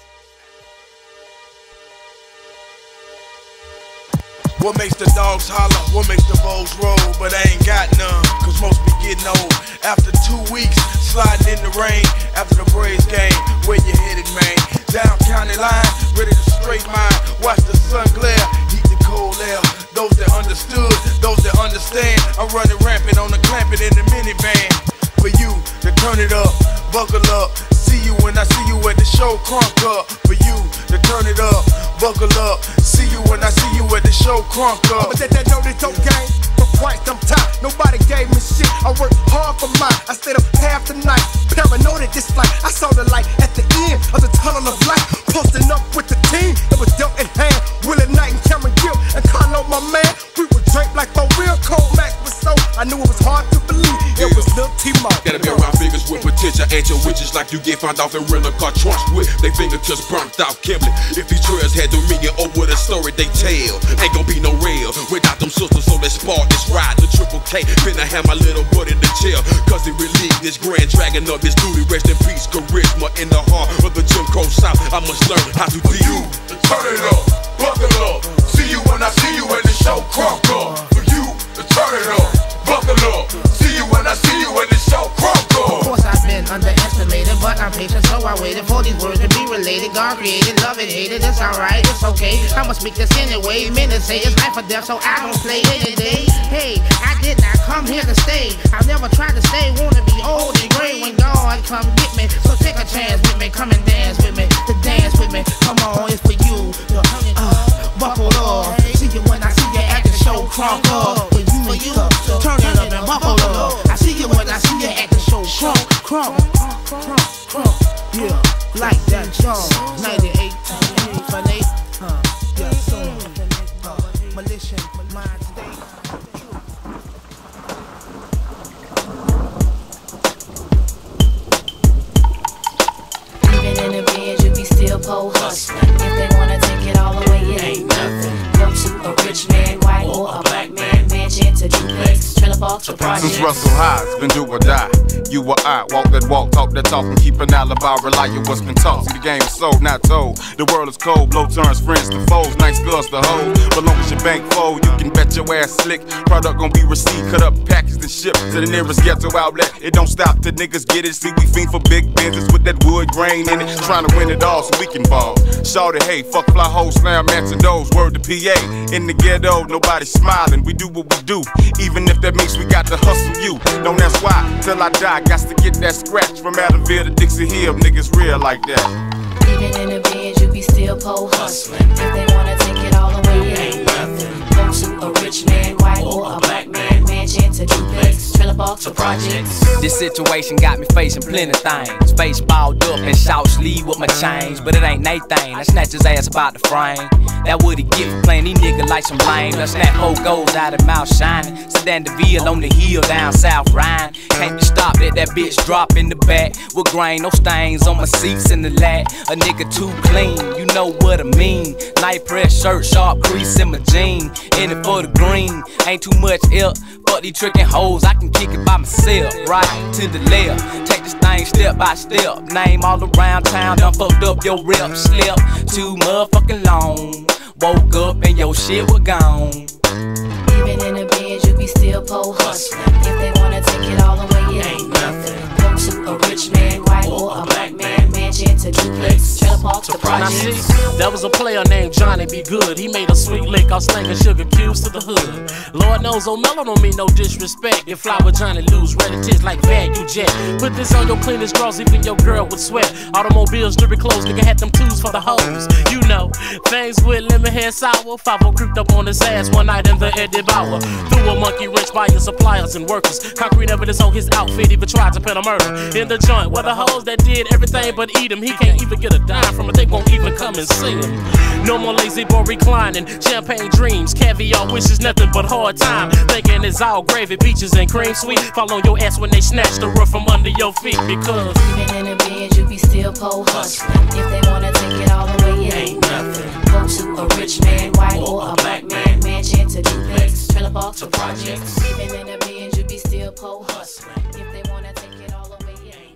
you. What makes the dogs holler? What makes the bulls roll? But I ain't got none, cause most be getting old. After 2 weeks, sliding in the rain. After the Braves game, where you headed, man? Down county line, ready to straight mine. Watch the sun glare, heat the cold air. Those that understood, those that understand. I'm running rampant on the clamping in the minivan. For you to turn it up, buckle up. See you when I see you at the show, crunk up. For you to turn it up, buckle up. See you when I see you at the show, crunk up. But that know this dope game, for Christ I'm top. Nobody gave me shit, I worked hard for mine. I stayed up half the night, paranoid at this flight. I saw the light at the end of the tunnel of light. Posting up with the team, it was dealt in hand. Willie Knight and Cameron Gill and Carlo, my man. We were draped like for real, cold Mac was so. I knew it was hard to believe, it was Lil T-Mo. Gotta be around figures with potential, angel witches like you get found off in rental car trunks with they fingertips burnt out Kimberly. If these trails had dominion over the story they tell, ain't gon' be no real without them sisters. So let's spark this ride. The Triple K finna have my little buddy in the jail, cause he relieved this grand dragon of his duty. Rest in peace, charisma in the heart of the Jim Crow South. I must learn how to be you. Turn it up, buckle up. See you when I see you at the show, crunk up. For you to turn it up, buckle up. See you when I see you at the show, crunk up. Of course I've been underestimated, but I'm patient, so I waited for these words to be related. God created, love it, hate it, it's alright, it's okay. I'ma speak this anyway. Minutes say it's life or death, so I don't play any day. Hey, I did not come here to stay. I've never tried to stay, wanna be old and gray when God come get me. So take a chance with me, come and dance with me, to dance with me. Come on, it's for you. Buckle up. See you when I see you at the show, crunk up. For you to turn it up and buckle up. I see you when I see you at the show, crunk, yeah, like that song, 98, Finate, yeah, song, Militia, Mind State. Even in the bed, you be still pole hustling. If they wanna take it all away, it ain't nothing. Go to a rich man, white or a black man, mansion to duplex, trailer park to projects. Since Russell High's been do or die, you or I walk that walk, talk that talk, and keep an alibi, rely on what's been taught. See, the game is sold, not told. The world is cold, blow turns friends to foes, nice girls to hold. But long as your bank fold, you can bet your ass slick. Product gon' be received, cut up, packaged, and shipped to the nearest ghetto outlet. It don't stop till niggas get it. See, we fiend for big business with that wood grain in it, trying to win it all so we can ball. Shawty, hey, fuck fly hoes, slam matching those. Word to PA, in the ghetto, nobody smiling. We do what we do, even if that means we got to hustle you. Don't ask why, till I die, got to get that scratch from Adamville to Dixie Hill. Niggas real like that. Even in the bed, you be still pole hustling. If they wanna take it all away, it ain't nothing. Go to a rich man, white or a black man, mansion to duplex, trailer park to projects. This situation got me facing plenty things. Face balled up and short sleeve with my chains, but it ain't Nathan. I snatch his ass about the frame. That what he get for playing these niggas like some lame. I snap whole goals out of mouth shining. Sedan DeVille on the hill down South Rhine. Can't be stopped, let that bitch drop in the back. With grain, no stains on my seats in the lat. A nigga too clean, you know what I mean. Night press shirt, sharp crease in my jean. In it for the green, ain't too much ill. Fuck these trickin' hoes, I can kick it by myself. Right to the left, take this thing step by step. Name all around town, done fucked up your rep. Slept too motherfucking long. Woke up and your shit was gone. Even in the bed, you be still pole hustling. If they wanna take it all away, it ain't nothing. Go to a rich man, white or a black man, mansion to duplex, trailer park to projects. There was a player named Johnny B. Good. He made a sweet lick off slanging sugar cubes to the hood. Lord knows O'Melo don't mean no disrespect. If fly with Johnny lose red tits like value jet. Put this on your cleanest drawers, even your girl would sweat. Automobiles, jewelry clothes, nigga had them twos for the hoes. You know, things with lemon hair sour. 5-0 creeped up on his ass one night in the Eddie Bauer. Threw a monkey wrench by his suppliers and workers. Concrete evidence on his outfit, even tried to pen a murder. In the joint, where the hoes that did everything but eat him. He can't even get a dime from it, they won't even come and see him. No more lazy boy reclining, champagne dreams, caviar wishes, nothing but hard time. Thinking it's all gravy, peaches and cream sweet. Fall on your ass when they snatch the roof from under your feet. Because even in the bed, you be still pole hustling. If they wanna take it all away, it ain't nothing. Go to a rich man, white or a black man, mansion to duplex, trailer park to projects. Even in the bed, you be still pole hustling. If they wanna take it all away, it ain't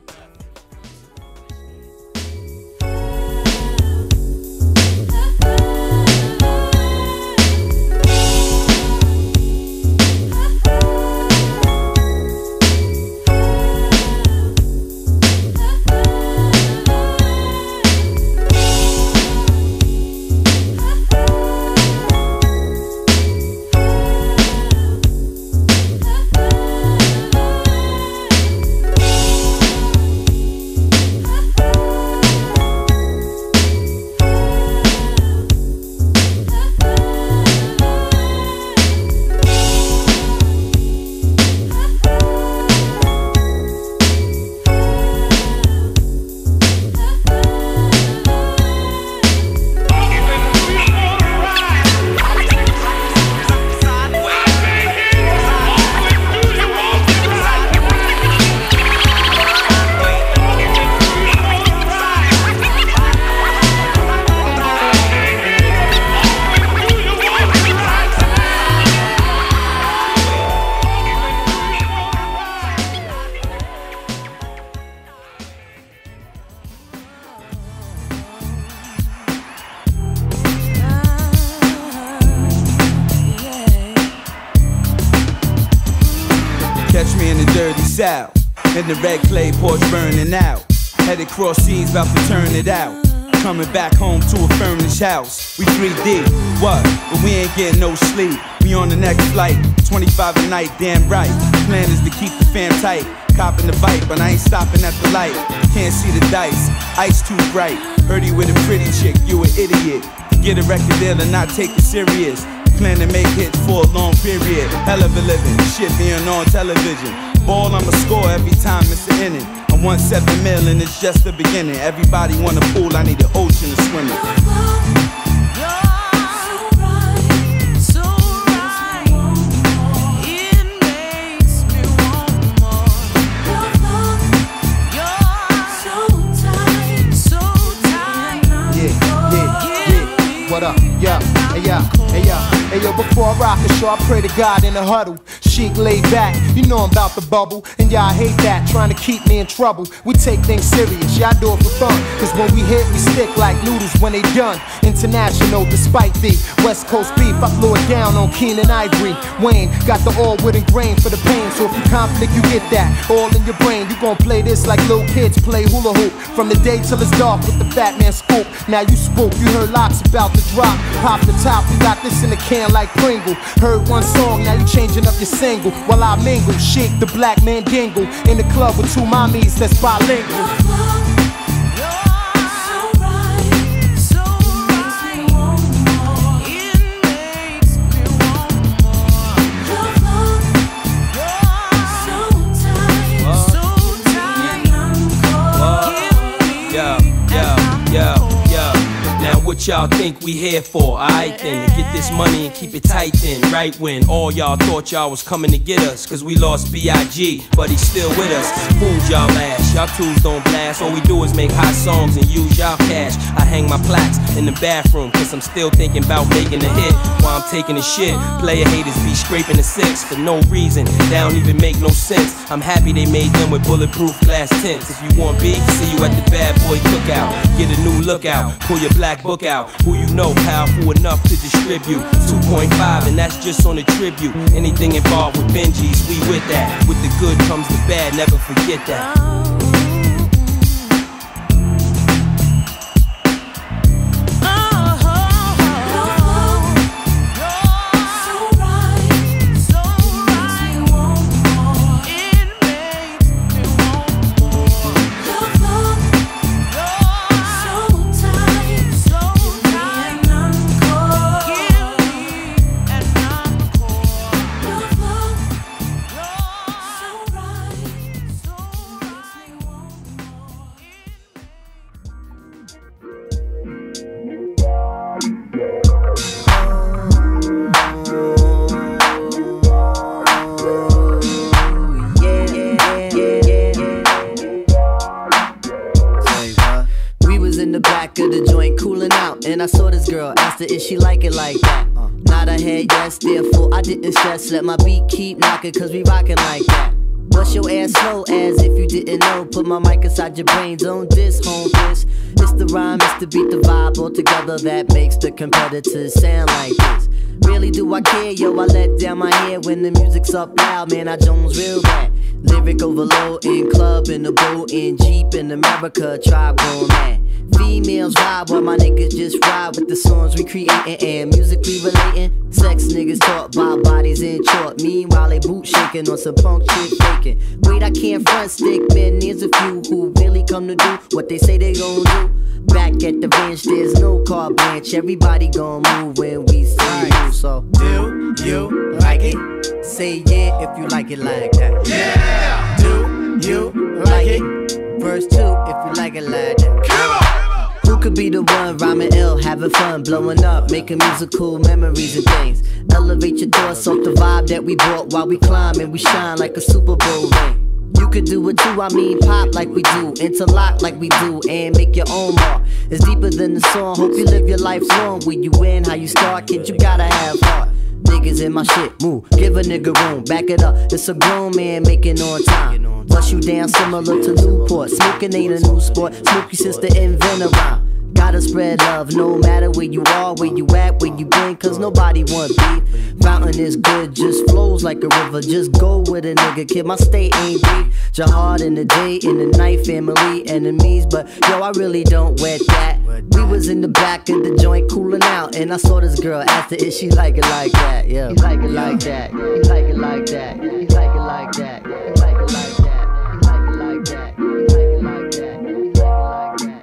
Catch me in the dirty south, in the red clay porch burning out. Headed cross seas, about to turn it out. Coming back home to a furnished house. We 3D, what? But we ain't getting no sleep. We on the next flight, 25 a night, damn right. Plan is to keep the fam tight. Copping the bite, but I ain't stopping at the light. Can't see the dice, ice too bright. Heard he with a pretty chick, you an idiot. Get a record deal and not take it serious. Plan to make hits for a long period. Hell of a living, shit being on television. ball, I'ma score every time it's an inning. I want 7 mil and it's just the beginning. Everybody want a pool, I need an ocean to swim in. What up? Yeah, hey yo, before I rock the show, I pray to God in the huddle. Chic laid back, you know I'm about to bubble. And y'all hate that, trying to keep me in trouble. We take things serious, y'all do it for fun. Cause when we hit, we stick like noodles when they done. International, despite the West Coast beef, I blew it down on Keenan Ivory. Wayne got the all wood and grain for the pain. So if you conflict, you get that all in your brain. You gon' play this like little kids play hula hoop. From the day till it's dark with the fat man scoop. Now you spook, you heard lots about the drop. Pop the top, we got this in the can like Pringle. Heard one song, now you changing up your single. While I mingle, Chic, the black man dingle. In the club with 2 mommies that's bilingual. What y'all think we here for? Alright then, to get this money and keep it tight then. Right when all y'all thought y'all was coming to get us, cause we lost B.I.G., but he's still with us. Fooled y'all ass, y'all tools don't blast. All we do is make hot songs and use y'all cash. I hang my plaques in the bathroom, cause I'm still thinking about making a hit while I'm taking a shit. Player haters be scraping the 6 for no reason, they don't even make no sense. I'm happy they made them with bulletproof glass tints. If you want beef, see you at the Bad Boy Cookout. Get a new lookout, pull your black book out. Who you know, powerful enough to distribute 2.5 and that's just on the tribute. Anything involved with Benjis, we with that. With the good comes the bad, never forget that. And I saw this girl, asked her if she like it like that. Nod her head, yes, therefore I didn't stress. Let my beat keep knocking, cause we rockin' like that. Bust your ass slow as if you didn't know. Put my mic inside your brains on this, home this. It's the rhyme, it's the beat, the vibe all together that makes the competitors sound like this. Really do I care, yo, I let down my hair when the music's up loud, man, I Jones real bad. Lyric overload in club, in the boat, in Jeep, in America, tribe going mad. Females vibe while my niggas just ride with the songs we creating and musically relating. Sex niggas talk by bodies in short. Meanwhile they boot shaking on some punk shit faking. Wait, I can't front stick, man, there's a few who really come to do what they say they gon' do. Back at the bench, there's no carte blanche. Everybody gon' move when we say you. So do you like it? Say yeah if you like it like that. Yeah! Do you like it? Verse 2 if you like it like that. Come on! Who could be the one rhyming ill, having fun, blowing up, making musical memories and things? Elevate your thoughts off the vibe that we brought while we climb and we shine like a Super Bowl ring. You could do it too, I mean pop like we do, interlock like we do, and make your own mark. It's deeper than the song, hope you live your life long. Where you win, how you start, kid, you gotta have heart. Niggas in my shit, move, give a nigga room, back it up. It's a grown man making on time. Bust you down similar to Newport. Smoking ain't a new sport, smoke you since the inventor rhyme. Gotta spread love, no matter where you are, where you at, where you been, cause nobody want beef. Fountain is good, just flows like a river. Just go with a nigga, kid, my state ain't beef. Jihad in the day, in the night, family, enemies. But yo, I really don't wet that. We was in the back of the joint cooling out, and I saw this girl, asked her if she like it like that. Yeah, you like it like that, you like it like that, you like it like that, you like it like that, you like it like that, you like it like that, you like it like that.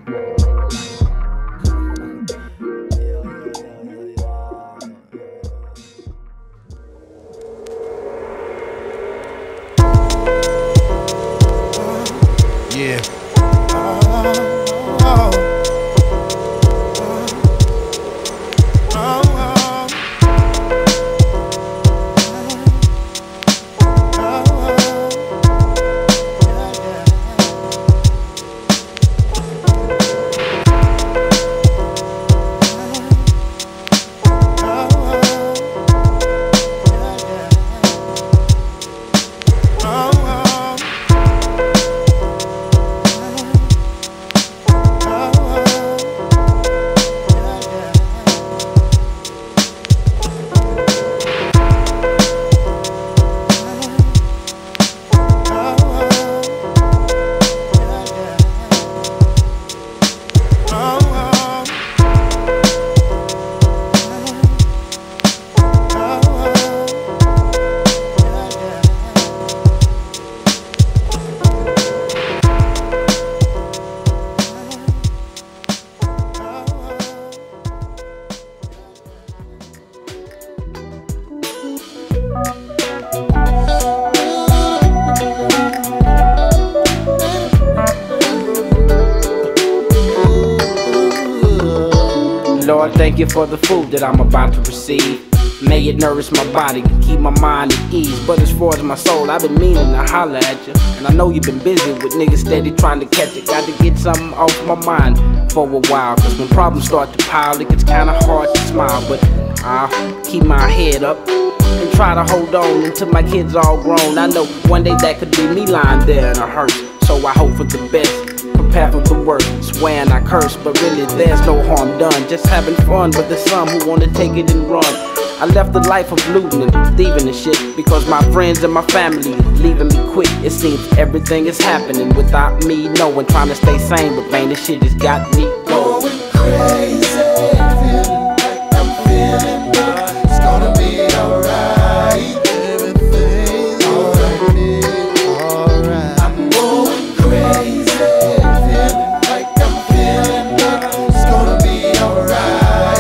Lord, thank you for the food that I'm about to receive. May it nourish my body, keep my mind at ease. But as far as my soul, I've been meaning to holler at you. And I know you've been busy with niggas steady trying to catch it. Got to get something off my mind for a while. Cause when problems start to pile, it gets kinda hard to smile. But I'll keep my head up and try to hold on until my kids all grown. I know one day that could be me lying there in a hearse. So I hope for the best, prepare for the worst. Swear and I curse, but really there's no harm done. Just having fun, but there's some who wanna take it and run. I left the life of looting and thieving and shit because my friends and my family leaving me quick. It seems everything is happening without me knowing. Trying to stay sane, but man, this shit just got me going crazy. Feeling like I'm feeling good. It's gonna be alright. Everything's alright. I'm going crazy. Feeling like I'm feeling good. It's gonna be alright.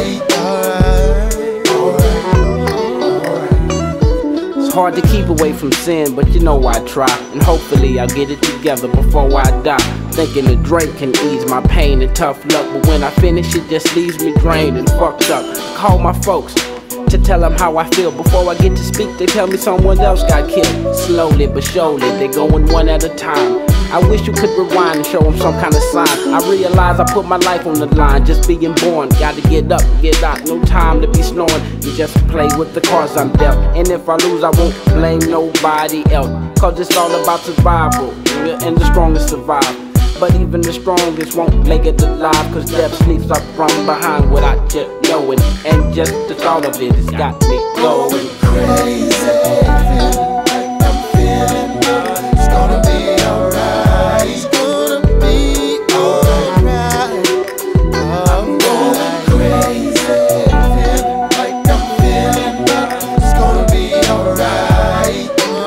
Hard to keep away from sin, but you know I try. And hopefully I'll get it together before I die. Thinking a drink can ease my pain and tough luck, but when I finish it just leaves me drained and fucked up. Call my folks to tell them how I feel. Before I get to speak, they tell me someone else got killed. Slowly but surely, they're going one at a time. I wish you could rewind and show them some kind of sign. I realize I put my life on the line, just being born. Gotta get up, get out, no time to be snoring. You just play with the cards I'm dealt. And if I lose, I won't blame nobody else. Cause it's all about survival, and the strongest survive. But even the strongest won't make it alive, cause death sneaks up from behind without you knowing. And just the thought of it has got me going crazy. Feeling like I'm feeling good. It's gonna be alright. It's gonna be alright. I'm going crazy. Feeling like I'm feeling good. It's gonna be alright.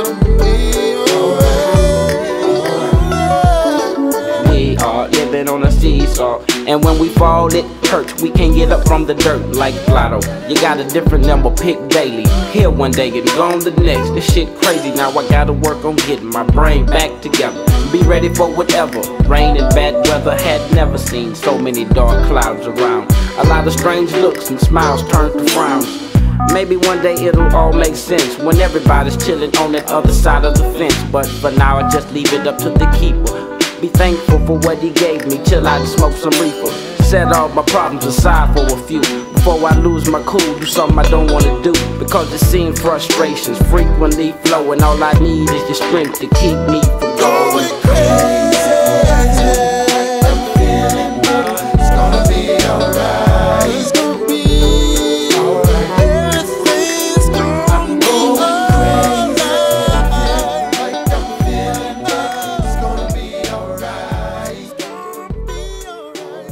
We are living on a seesaw, and when we fall it hurts. We can't get up from the dirt like Lotto. You got a different number, pick daily. Here one day and gone the next. This shit crazy, now I gotta work on getting my brain back together. Be ready for whatever. Rain and bad weather, had never seen so many dark clouds around. A lot of strange looks and smiles turn to frowns. Maybe one day it'll all make sense when everybody's chilling on that other side of the fence. But for now I just leave it up to the keeper. Be thankful for what he gave me till I smoke some reefer. Set all my problems aside for a few before I lose my cool, do something I don't wanna do. Because it seems frustrations frequently flow, and all I need is your strength to keep me from going crazy. I'm feeling good. It's gonna be alright. It's gonna be alright. Everything's gonna be alright. Like I'm feeling good. It's gonna be alright. It's gonna be alright.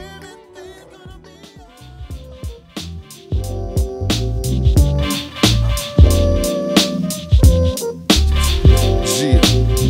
Yeah.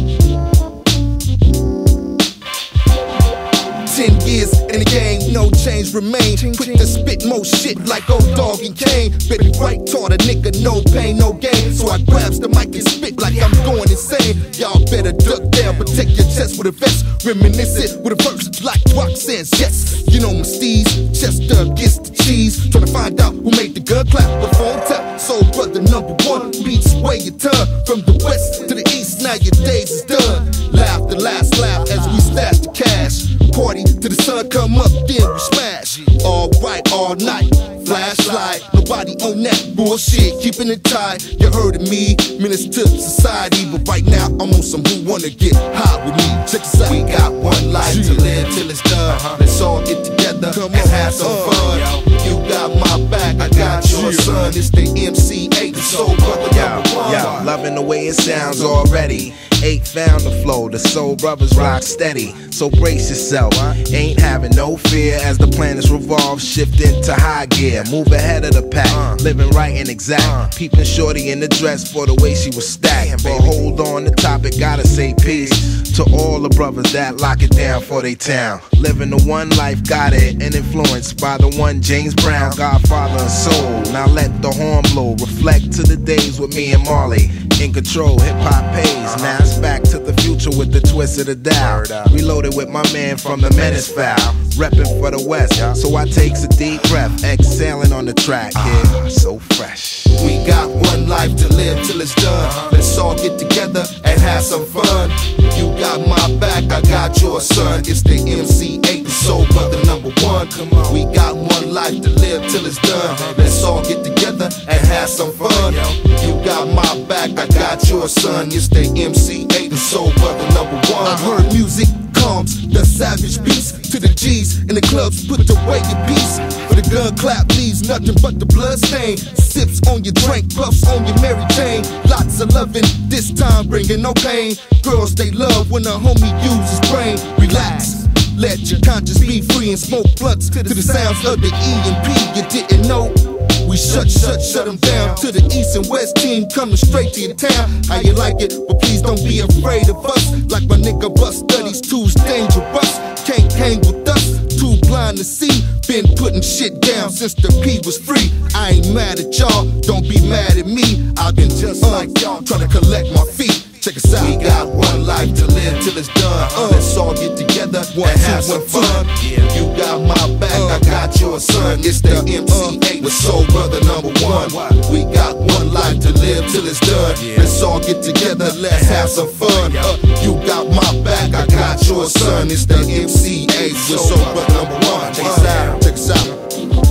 10 years in the game, no change remain. Quick to spit more shit like old dog and Kane. Baby right taught a nigga no pain, no gain. So I grabs the mic and spit like I'm going insane. Y'all better duck down, protect your chest with a vest. Reminiscent with a verse like Roxanne's. Yes, you know my steez, Chester gets the cheese. Trying to find out who made the gun clap, but phone tap. Soul brother #1, beats way you turn. From the west to the east, now your days is done. Laugh the last laugh as we stash the cash. Party till the sun come up, then we smash. All right, all night, flashlight. Nobody on that bullshit, keeping it tight. You heard of me, menace to society. But right now, I'm on some who wanna get high with me. Check this out. We got one life to live till it's done. Let's all get together and have some fun. You got my back, I got your son. It's the MC8, the soul brother #1. Yo, loving the way it sounds already. 8 found the flow, the soul brothers rock steady. So brace yourself, ain't having no fear as the planets revolve, shifting to high gear. Move ahead of the pack, living right and exact. Peeping shorty in the dress for the way she was stacked. But hold on, the topic gotta say peace to all the brothers that lock it down for they town. Living the one life, got it, and influenced by the one James Brown, Godfather and soul. Now let the horn blow, reflect to the days with me and Marley. In control, hip hop pays. Now it's back to the future with the twist of the dial. Reloaded with my man from the Menace Foul. Reppin' for the West, so I takes a deep breath. Exhaling on the track, yeah, so fresh. We got one life to live till it's done. Let's all get together and have some fun. You got my back, I got your son. It's the MC8, the soul brother #1. Come on, we got one life to live till it's done. Let's all get together and have some fun. You got my back, I got your son. It's the MC8, the soul brother #1. I heard music calms the savage beast. To the G's in the clubs, put away your piece. For the gun clap leaves nothing but the blood stain. Sips on your drink, puffs on your Mary Jane. Lots of loving, this time bringing no pain. Girls they love when a homie uses brain. Relax, let your conscience be free and smoke blunts to the sounds of the E&P. You didn't know? We shut them down. To the east and west team coming straight to your town. How you like it? But please don't be afraid of us. Like my nigga Bust Studies, two's dangerous. Can't hang with us, too blind to see. Been putting shit down since the P was free. I ain't mad at y'all, don't be mad at me. I've been just like y'all, trying to collect my feet. Check us out. We got one life to live till it's done. Let's all get together and have some fun. You got my back, I got your son. It's the MC8 with soul brother #1. We got one life to live till it's done. Let's all get together, let's have some fun. You got my back, I got your son. It's the MC8 with soul brother #1. Check us out. Check us out.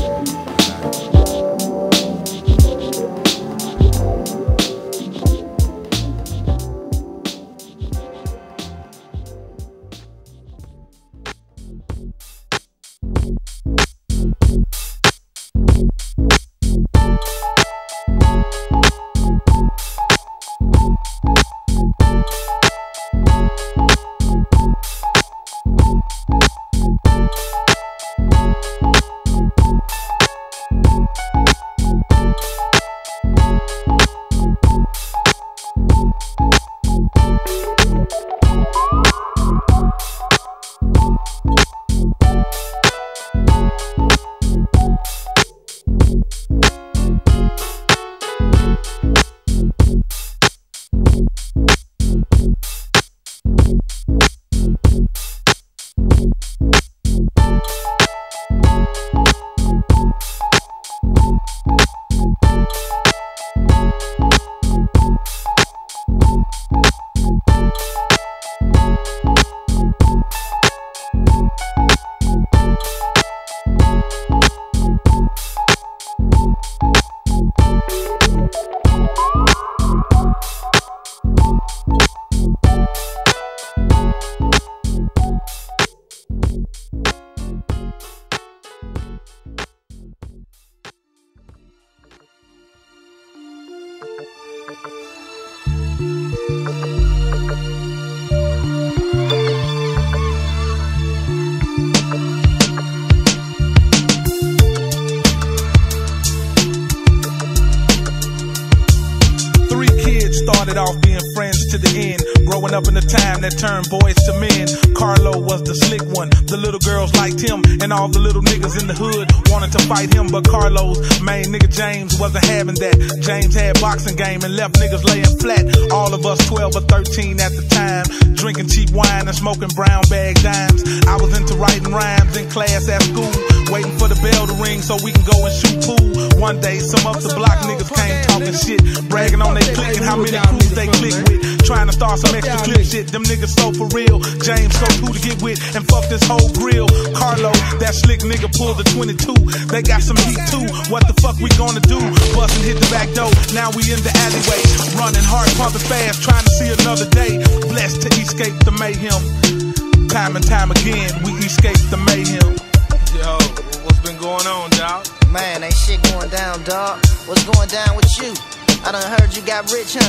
Off being friends to the end, growing up in the time that turned boys to men. Carlo was the slick one, the little girls liked him, and all the little niggas in the hood wanted to fight him. But Carlo's main nigga James wasn't having that. James had boxing game and left niggas laying flat. All of us 12 or 13 at the time, drinking cheap wine and smoking brown bag dimes. I was into writing rhymes in class at school, waiting for the bell to ring so we can go and shoot pool. One day some up the block niggas came talking shit, bragging on they click and how many crews they click with, trying to start some extra clip shit. Them niggas so for real. James so cool to get with and fuck this whole grill. Carlo, that slick nigga pulled the 22. They got some heat too. What the fuck we gonna do? Bust and hit the back door. Now we in the alleyway, running hard, pumping fast, trying to see another day. Blessed to escape the mayhem. Time and time again, we escape the mayhem. Yo, what's been going on, dawg? Man, ain't shit going down, dawg. What's going down with you? I done heard you got rich, huh?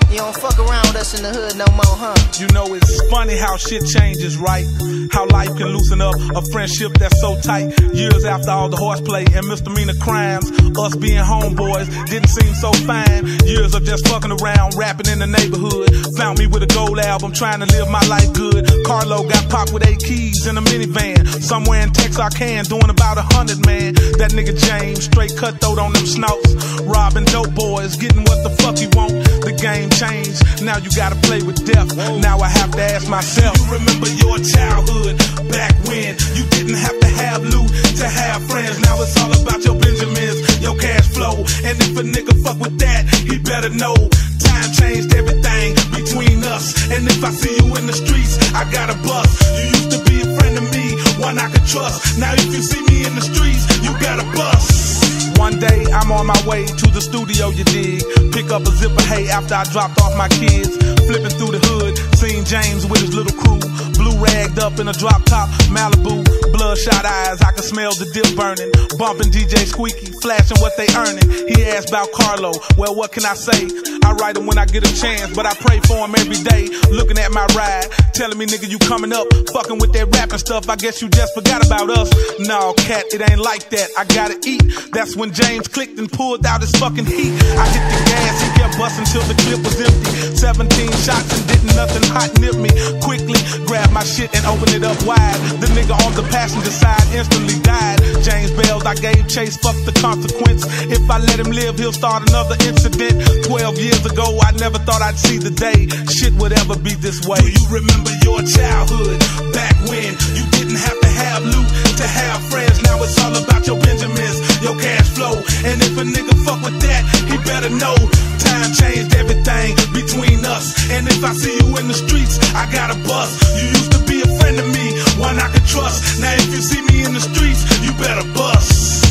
You don't fuck around with us in the hood no more, huh? You know, it's funny how shit changes, right? How life can loosen up a friendship that's so tight. Years after all the horseplay and misdemeanor crimes, us being homeboys didn't seem so fine. Years of just fucking around, rapping in the neighborhood. Found me with a gold album, trying to live my life good. Carlo got popped with 8 keys in a minivan. Somewhere in Texarkana doing about 100, man. That nigga James, straight cutthroat on them snouts. Robbing dope boys, getting what the fuck he want. The game changed, now you gotta play with death. Now I have to ask myself, you remember your childhood back when you didn't have to have loot to have friends. Now it's all about your Benjamins, your cash flow. And if a nigga fuck with that, he better know time changed everything between us. And if I see you in the streets, I got a bust. You used to be a friend of me, one I could trust. Now if you see me in the streets, you got a bust. One day I'm on my way to the studio, you dig. Pick up a zip of hay after I dropped off my kids. Flipping through the hood, seen James with his little crew. Blue ragged up in a drop top Malibu. Bloodshot eyes, I can smell the dip burning. Bumping DJ Squeaky, flashing what they earning. He asked about Carlo, well what can I say? I write him when I get a chance, but I pray for him every day. Looking at my ride, telling me nigga you coming up. Fucking with that rapping stuff, I guess you just forgot about us. No cat, it ain't like that, I gotta eat. That's when James clicked and pulled out his fucking heat. I hit the gas, he kept busting till the clip was empty. 17 shots and didn't nothing hot nip me. Quickly grabbed my shit and opened it up wide. The nigga on the passenger side instantly died. James bailed, I gave chase, fuck the consequence. If I let him live, he'll start another incident. 12 years ago, I never thought I'd see the day shit would ever be this way. Do you remember your childhood back when you didn't have to have loot to have friends? Now it's all about your Benjamins, your cash flow. And if a nigga fuck with that, he better know time changed everything between us. And if I see you in the streets, I got a bust. You used to be a friend of me, one I could trust. Now if you see me in the streets, you better bust.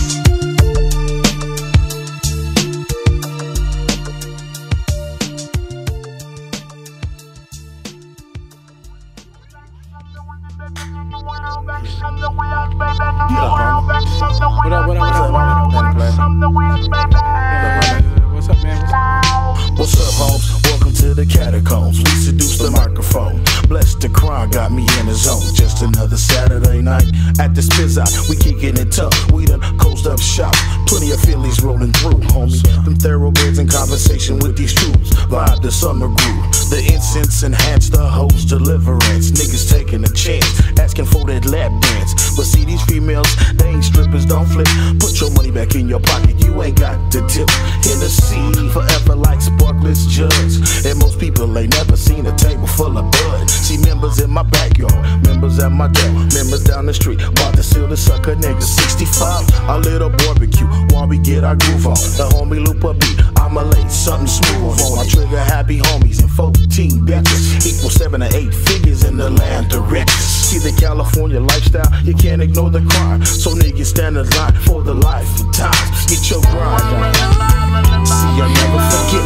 What's up, man? What's up, homes? Welcome to the catacombs. We seduce the microphone. Bless the crowd, got me in the zone. Just another Saturday night at the Spizz Out. We kicking it tough. We done coast up shop. Plenty of Phillies rolling through, homie. Them thoroughbreds in conversation with these troops. Vibe the summer groove. The incense enhance the host deliverance. Niggas taking a chance, asking for that lap dance. But see these females, they ain't strippers, don't flip. Put your money back in your pocket, you ain't got the tip. Hennessy, forever like sparkless jugs. And most people ain't never seen a table full of bud. See members in my backyard, members at my door, members down the street, about to seal the sucker nigga. 65, a little barbecue, while we get our groove on. The homie loop a beat, I'ma lay something smooth on. I trigger happy homies and 14 bitches. Equal 7 to 8 figures in the land of riches. See the California lifestyle, you can't ignore the crime. So niggas stand in line for the life of times. Get your grind on. See, I never forget.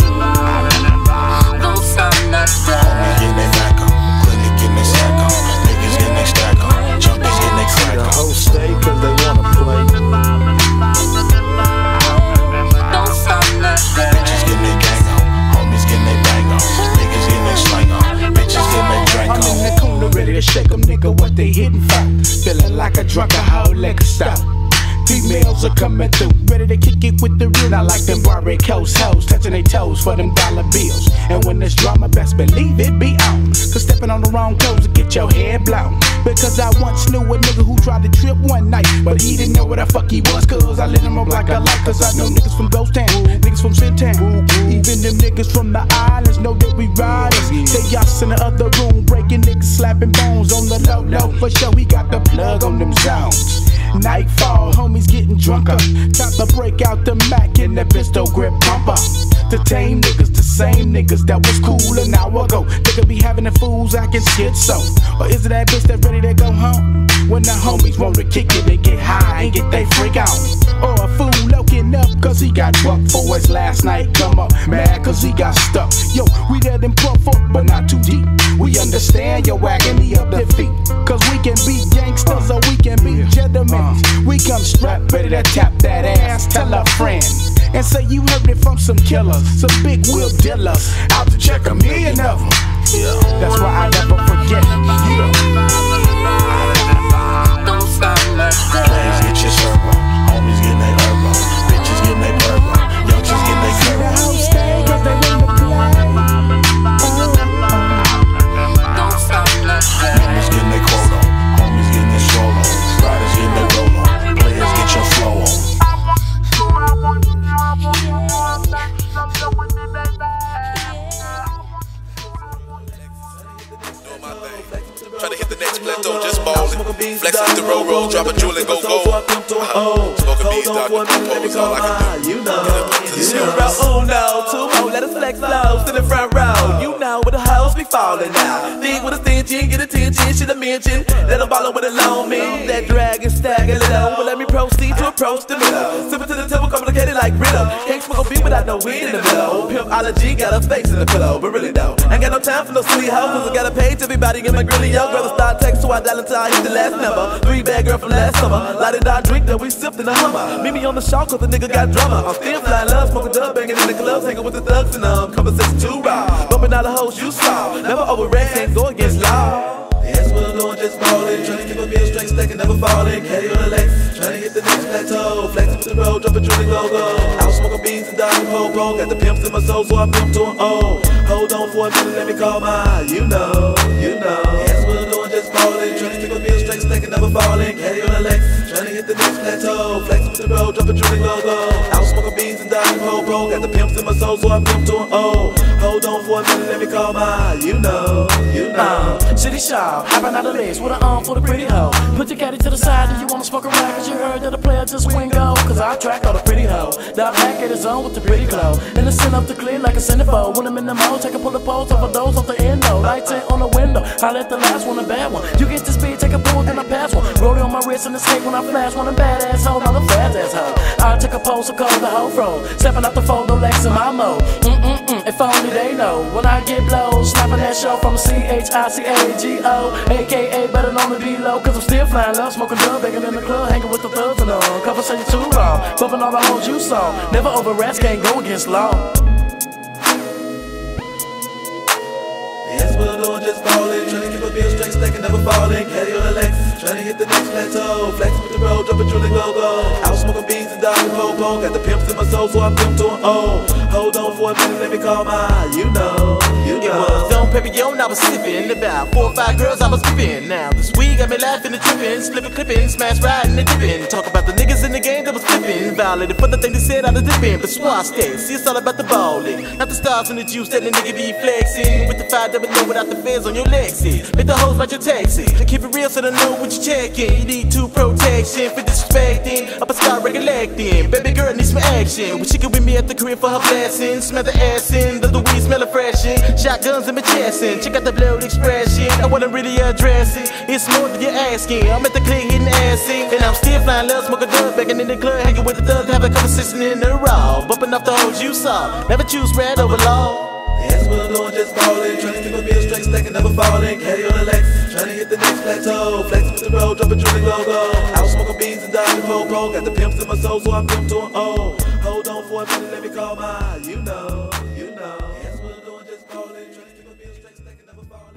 Homie, get their back on. Clinic, get their stack on. Niggas get their stack on. Junkies get their crack on. The whole stay cause they wanna play. Bitches get their gang on. Homies get their bang on. Niggas get their slang on. Bitches get their drink on. I'm in the corner ready to shake them, nigga, what they hitting for? Feeling like a drunk, a whole liquor stop. Females are coming through, ready to kick it with the real. Not like them Barbary Coast hoes, touching their toes for them dollar bills. And when there's drama, best believe it be on. Cause stepping on the wrong toes will get your head blown. Because I once knew a nigga who tried to trip one night, but he didn't know where the fuck he was. Cause I lit him up like a light. Cause I know niggas from Ghost Town, niggas from Sin Town. Even them niggas from the islands know that we riders. They us in the other room, breaking niggas, slapping bones on the low. For sure, we got the plug on them zones. Nightfall, homies getting drunker. Time to break out the Mac and the pistol grip pumper. The tame niggas, the same niggas that was cool an hour ago. They could be having the fools acting schizo. Or is it that bitch that ready to go home? When the homies want to kick it and get high and get they freak out. Or a fool looking up cause he got bucked for his last night. Come up, mad cause he got stuck. Yo, we let him puff up but not too deep. We understand your agony of defeat. Cause we can be gangsters or we can be gentlemen. We come strapped ready to tap that ass, tell a friend. and say you heard it from some killers, some big wheel dealers, out to check a million of them. Yeah, that's why I never forget. Yeah. Don't stop nothing. Players get your servo, homies getting their herbo, bitches getting their purple, youngsters getting their curvo. Don't stop nothing. Members getting their quote on, homies getting their stroll on, riders getting their roll on, players get your flow on. Try to hit the next plateau, just ballin'. Flex with the roll, drop a jewel and go. Smoking beats, dog, all I can do. You roll uno, two more, let us flex low, sit in front row. You know where the hoes be falling now. Think with a stingy, get attention, should I mention that I'm ballin' with a long man. That dragon stagger little, but let me proceed to approach the middle. Sippin' to the table, complicated like riddle. Can't smoke a beat without no weed in the middle. Pimpology got a face in the pillow, but really though, ain't got no time for no sweet hoes, cause I gotta page everybody in my grilly. Yo, brother start text, so I dial until I hit the last number. 3-bag girl from last summer, lighted our drink that we sipped in the Hummer. Meet me on the shop cause the nigga got drummer. I'm still flying love, smoking dub, banging in the clubs, hanging with the thugs and conversation too raw. Bumping all the hoes you saw, never over racks, can't go against law. Yes, we're doing just ballin', trying to keep a bill straight, stacking, never falling. Caddy on the legs, trying to hit the next plateau. Flexing with the road, drop a drilling go. I was smoking beans and dying po-po. Got the pimps in my soul, so I pimp to an O. Hold on for a minute, let me call my, you know. Yes, we're doing just ballin', trying to keep a bill straight, stacking, never falling. Caddy on the legs, trying to hit the next plateau. Flexing with the road, drop a drilling go. I was smoking beans and dying po-po. Got the pimps in my soul, so I pimp to an O. Hold on for a minute, let me call my, you know. City shop, hopping out the lace with an arm for the pretty hoe. Put your caddy to the side and you wanna smoke a ride, cause you heard that the player just win go. Cause I track all the pretty hoe. That back at his own with the pretty glow. And the send up the clear like a centerfold. When I'm in the mode, take a pull the poles off of those off the endo. Lights ain't on the window, I let the last one a bad one. You get the speed, take a pull, then I pass one. Roll it on my wrist and escape when I flash one. A bad asshole, not a fast asshole. I take a pose so cold the whole fro. Stepping out the fold, no legs in my mode. If only they know. When I get blows, snapping that show from CHICAGO, aka better known to be low. Cause I'm still flying low, smoking dub, banging in the club, hanging with the thugs and all. Conversation too long, bumping all the hoes you saw. Never over rats, can't go against law. Yes, we're doing just ballin', trying to keep a bill straight, stacking, never falling. Caddy on the legs, trying to hit the next plateau. Flex with the road, drop a drilling go. I was smoking beans and dying po-po. Got the pimps in my soul, so I pimp to an O. Hold on for a minute, let me call my, you know. It was Don Perignon, I was sipping. About 4 or 5 girls I was skipping. Now this week got me laughing and tripping, slipping, clipping, smash, riding and dipping. Talk about the niggas in the game that was flipping. Violated for the thing they said I was dipping. But swat stay, see it's all about the ballin'. Not the stars and the juice that the nigga be flexing. With the 5-double without the feds on your legs. Make the hoes about your taxi. And keep it real so they know what you're checking. You need two protection for disrespecting. Up a start recollecting. Baby girl needs some action. When she can with me at the crib for her blessing. Smell the ass in, let the weed smell refreshing. Shotguns in my chest and check out the blood expression. I wanna really address it. It's more than you're asking. I'm at the click hitting ass in. And I'm still flying love, smoking dub, banging in the club, hanging with the thugs, have a conversation in the raw. Bumping off the hoes you saw. Never choose red over law. Yes, we're doing just ballin', trying to keep a bill straight, stacking, never falling. Caddy on the legs, trying to hit the next plateau. Flex with the road, drop a drilling go. I was smoking beans and dying po-po. Got the pimps in my soul, so I pimp to an O. Hold on for a minute, let me call my, you know. Yes, we're doing just ballin', trying to keep a bill straight, stacking, never falling.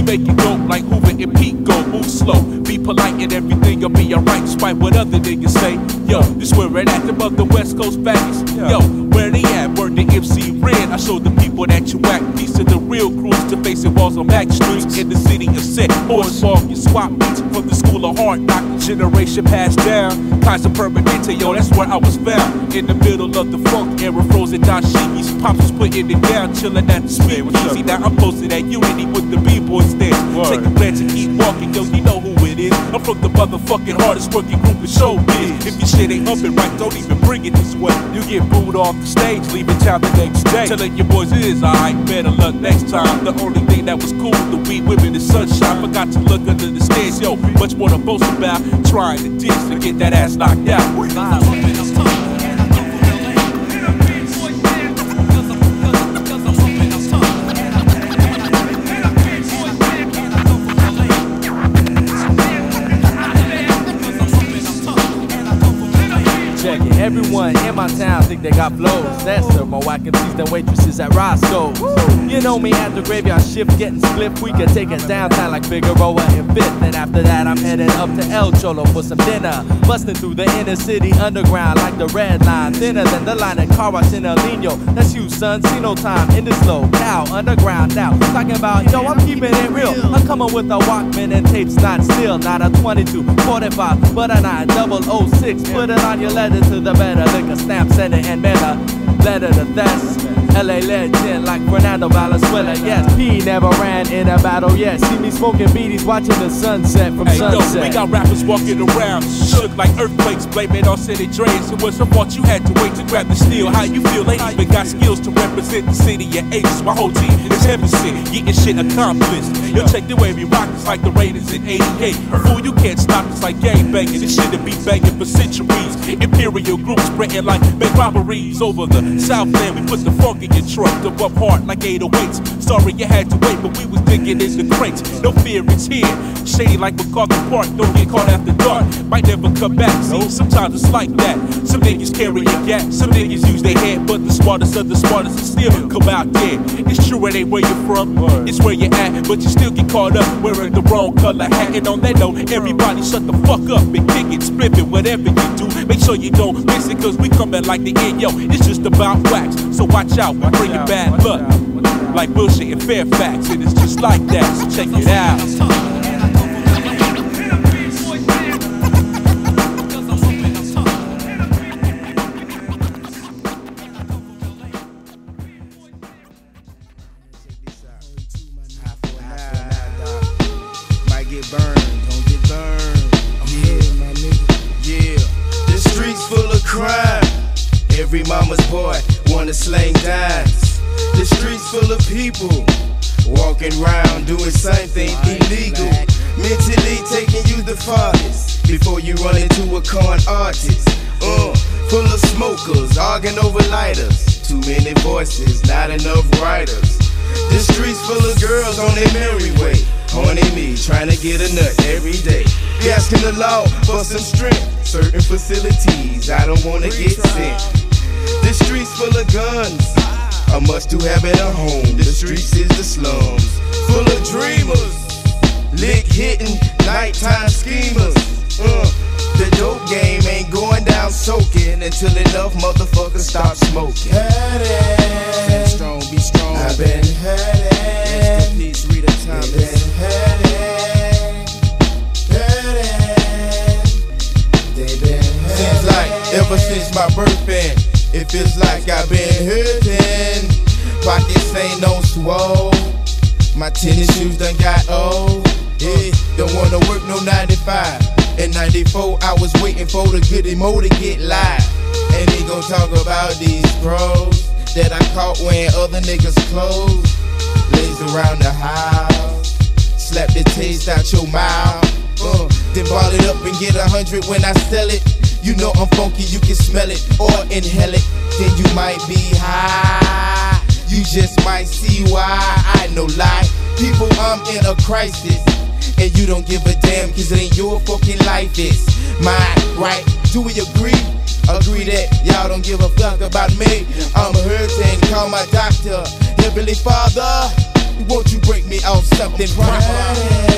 make it go like Hoover and Pete go. Move slow, be polite and everything will be alright, despite what other niggas say. Yo, this where it at, them of the West Coast baggies. Yo, where they at? Word the MC Red. I show the people that you act. These are the real crews to facing walls on back streets in the city of set. Horse ball, you swap beats from the school of hard knock. Generation passed down. Casa Permanente, yo, that's where I was found. In the middle of the funk era, frozen dashikis. Pops was putting it down, chilling at the speed. See, now I'm posted at Unity with the B-boys there. Take a glance and keep walking, yo, you know who it is. I'm from the motherfucking hardest working group in showbiz. If your shit ain't up and right, don't even bring it this way. You get booed off the stage, leaving town the next day. Telling your boys it is alright, better luck next time. The only thing that was cool, the weed, women, and sunshine. Forgot to look under the stairs, yo. Much more to boast about. Trying to diss to get that ass knocked out. Everyone in my town think they got flows. That's serve more whack MCs than waitresses at Roscoe's. You know me at the graveyard shift, getting split. We can take it downtown like Figueroa and Fifth. And after that, I'm heading up to El Cholo for some dinner. Busting through the inner city underground like the red line. Thinner than the line at car wash in El Nino. That's you, son. See no time in this low cow underground now. Talking about, yo, I'm keeping it real. I'm coming with a Walkman and tapes, not still. Not a 22, 45, but a 9006. Put it on your letter to the better. Lick a stamp, send it and better. Letter to Thess. LA legend like Fernando Valenzuela. Yes, P never ran in a battle yet. See me smoking beaties, watching the sunset from sunset. Yo, we got rappers walking around, shook like earthquakes, blaming on City Dreams. It was a fault you had to wait to grab the steel. How you feel? Ain't even got skills to represent the city of aces. My whole team is heaven sent, getting shit accomplished. Yo, check the way we rock us like the Raiders in '88. Fool, you can't stop us like gang banging. This shit'll be banging for centuries. Imperial groups spreading like big robberies over the Southland. We put the funk in your truck, the up hard like 808s. Sorry you had to wait, but we was digging in the crates. No fear, it's here. Shady like MacArthur Park, don't get caught after dark. Might never come back, see, sometimes it's like that. Some niggas carry a gap, some niggas use their head, but the smartest of the smartest is still come out there. It's true, it ain't where you're from, it's where you're at, but you still get caught up wearing the wrong color hat. And on that note, everybody shut the fuck up and kick it, split it, whatever you do. Make sure you don't miss it, cause we coming like the end, yo. It's just about wax, so watch out, we bring it bad luck. Like bullshit in Fairfax, and it's just like that, so check it out. Every mama's boy wanna slang dimes. The streets full of people walking around doing something illegal. Mentally taking you the farthest before you run into a con artist. Full of smokers arguing over lighters. Too many voices, not enough writers. The streets full of girls on their merry way, haunting me, trying to get a nut every day. Asking the law for some strength. Certain facilities I don't wanna get sent. The streets full of guns, a must to have at a home. The streets is the slums, full of dreamers, lick hitting, nighttime schemers. The dope game ain't going down soaking until enough motherfuckers stop smoking. Be strong, be strong. I've been hurting. Peace, Rita Thomas. Been hurting. They been hurting. Seems like ever since my birth been, it feels like I've been hurting. Pockets ain't no swole. My tennis shoes done got old. Yeah, don't wanna work no 9-to-5. In 94, I was waiting for the good emo to get live. And they gon' talk about these pros that I caught wearing other niggas' clothes. Lays around the house, slap the taste out your mouth. Then ball it up and get 100 when I sell it. You know I'm funky, you can smell it or inhale it. Then you might be high, you just might see why. I no lie, people, I'm in a crisis. And you don't give a damn, cause it ain't your fucking life, it's mine, right? Do we agree? Agree that y'all don't give a fuck about me. I'm hurting, call my doctor. Heavenly Father, won't you break me on something brown.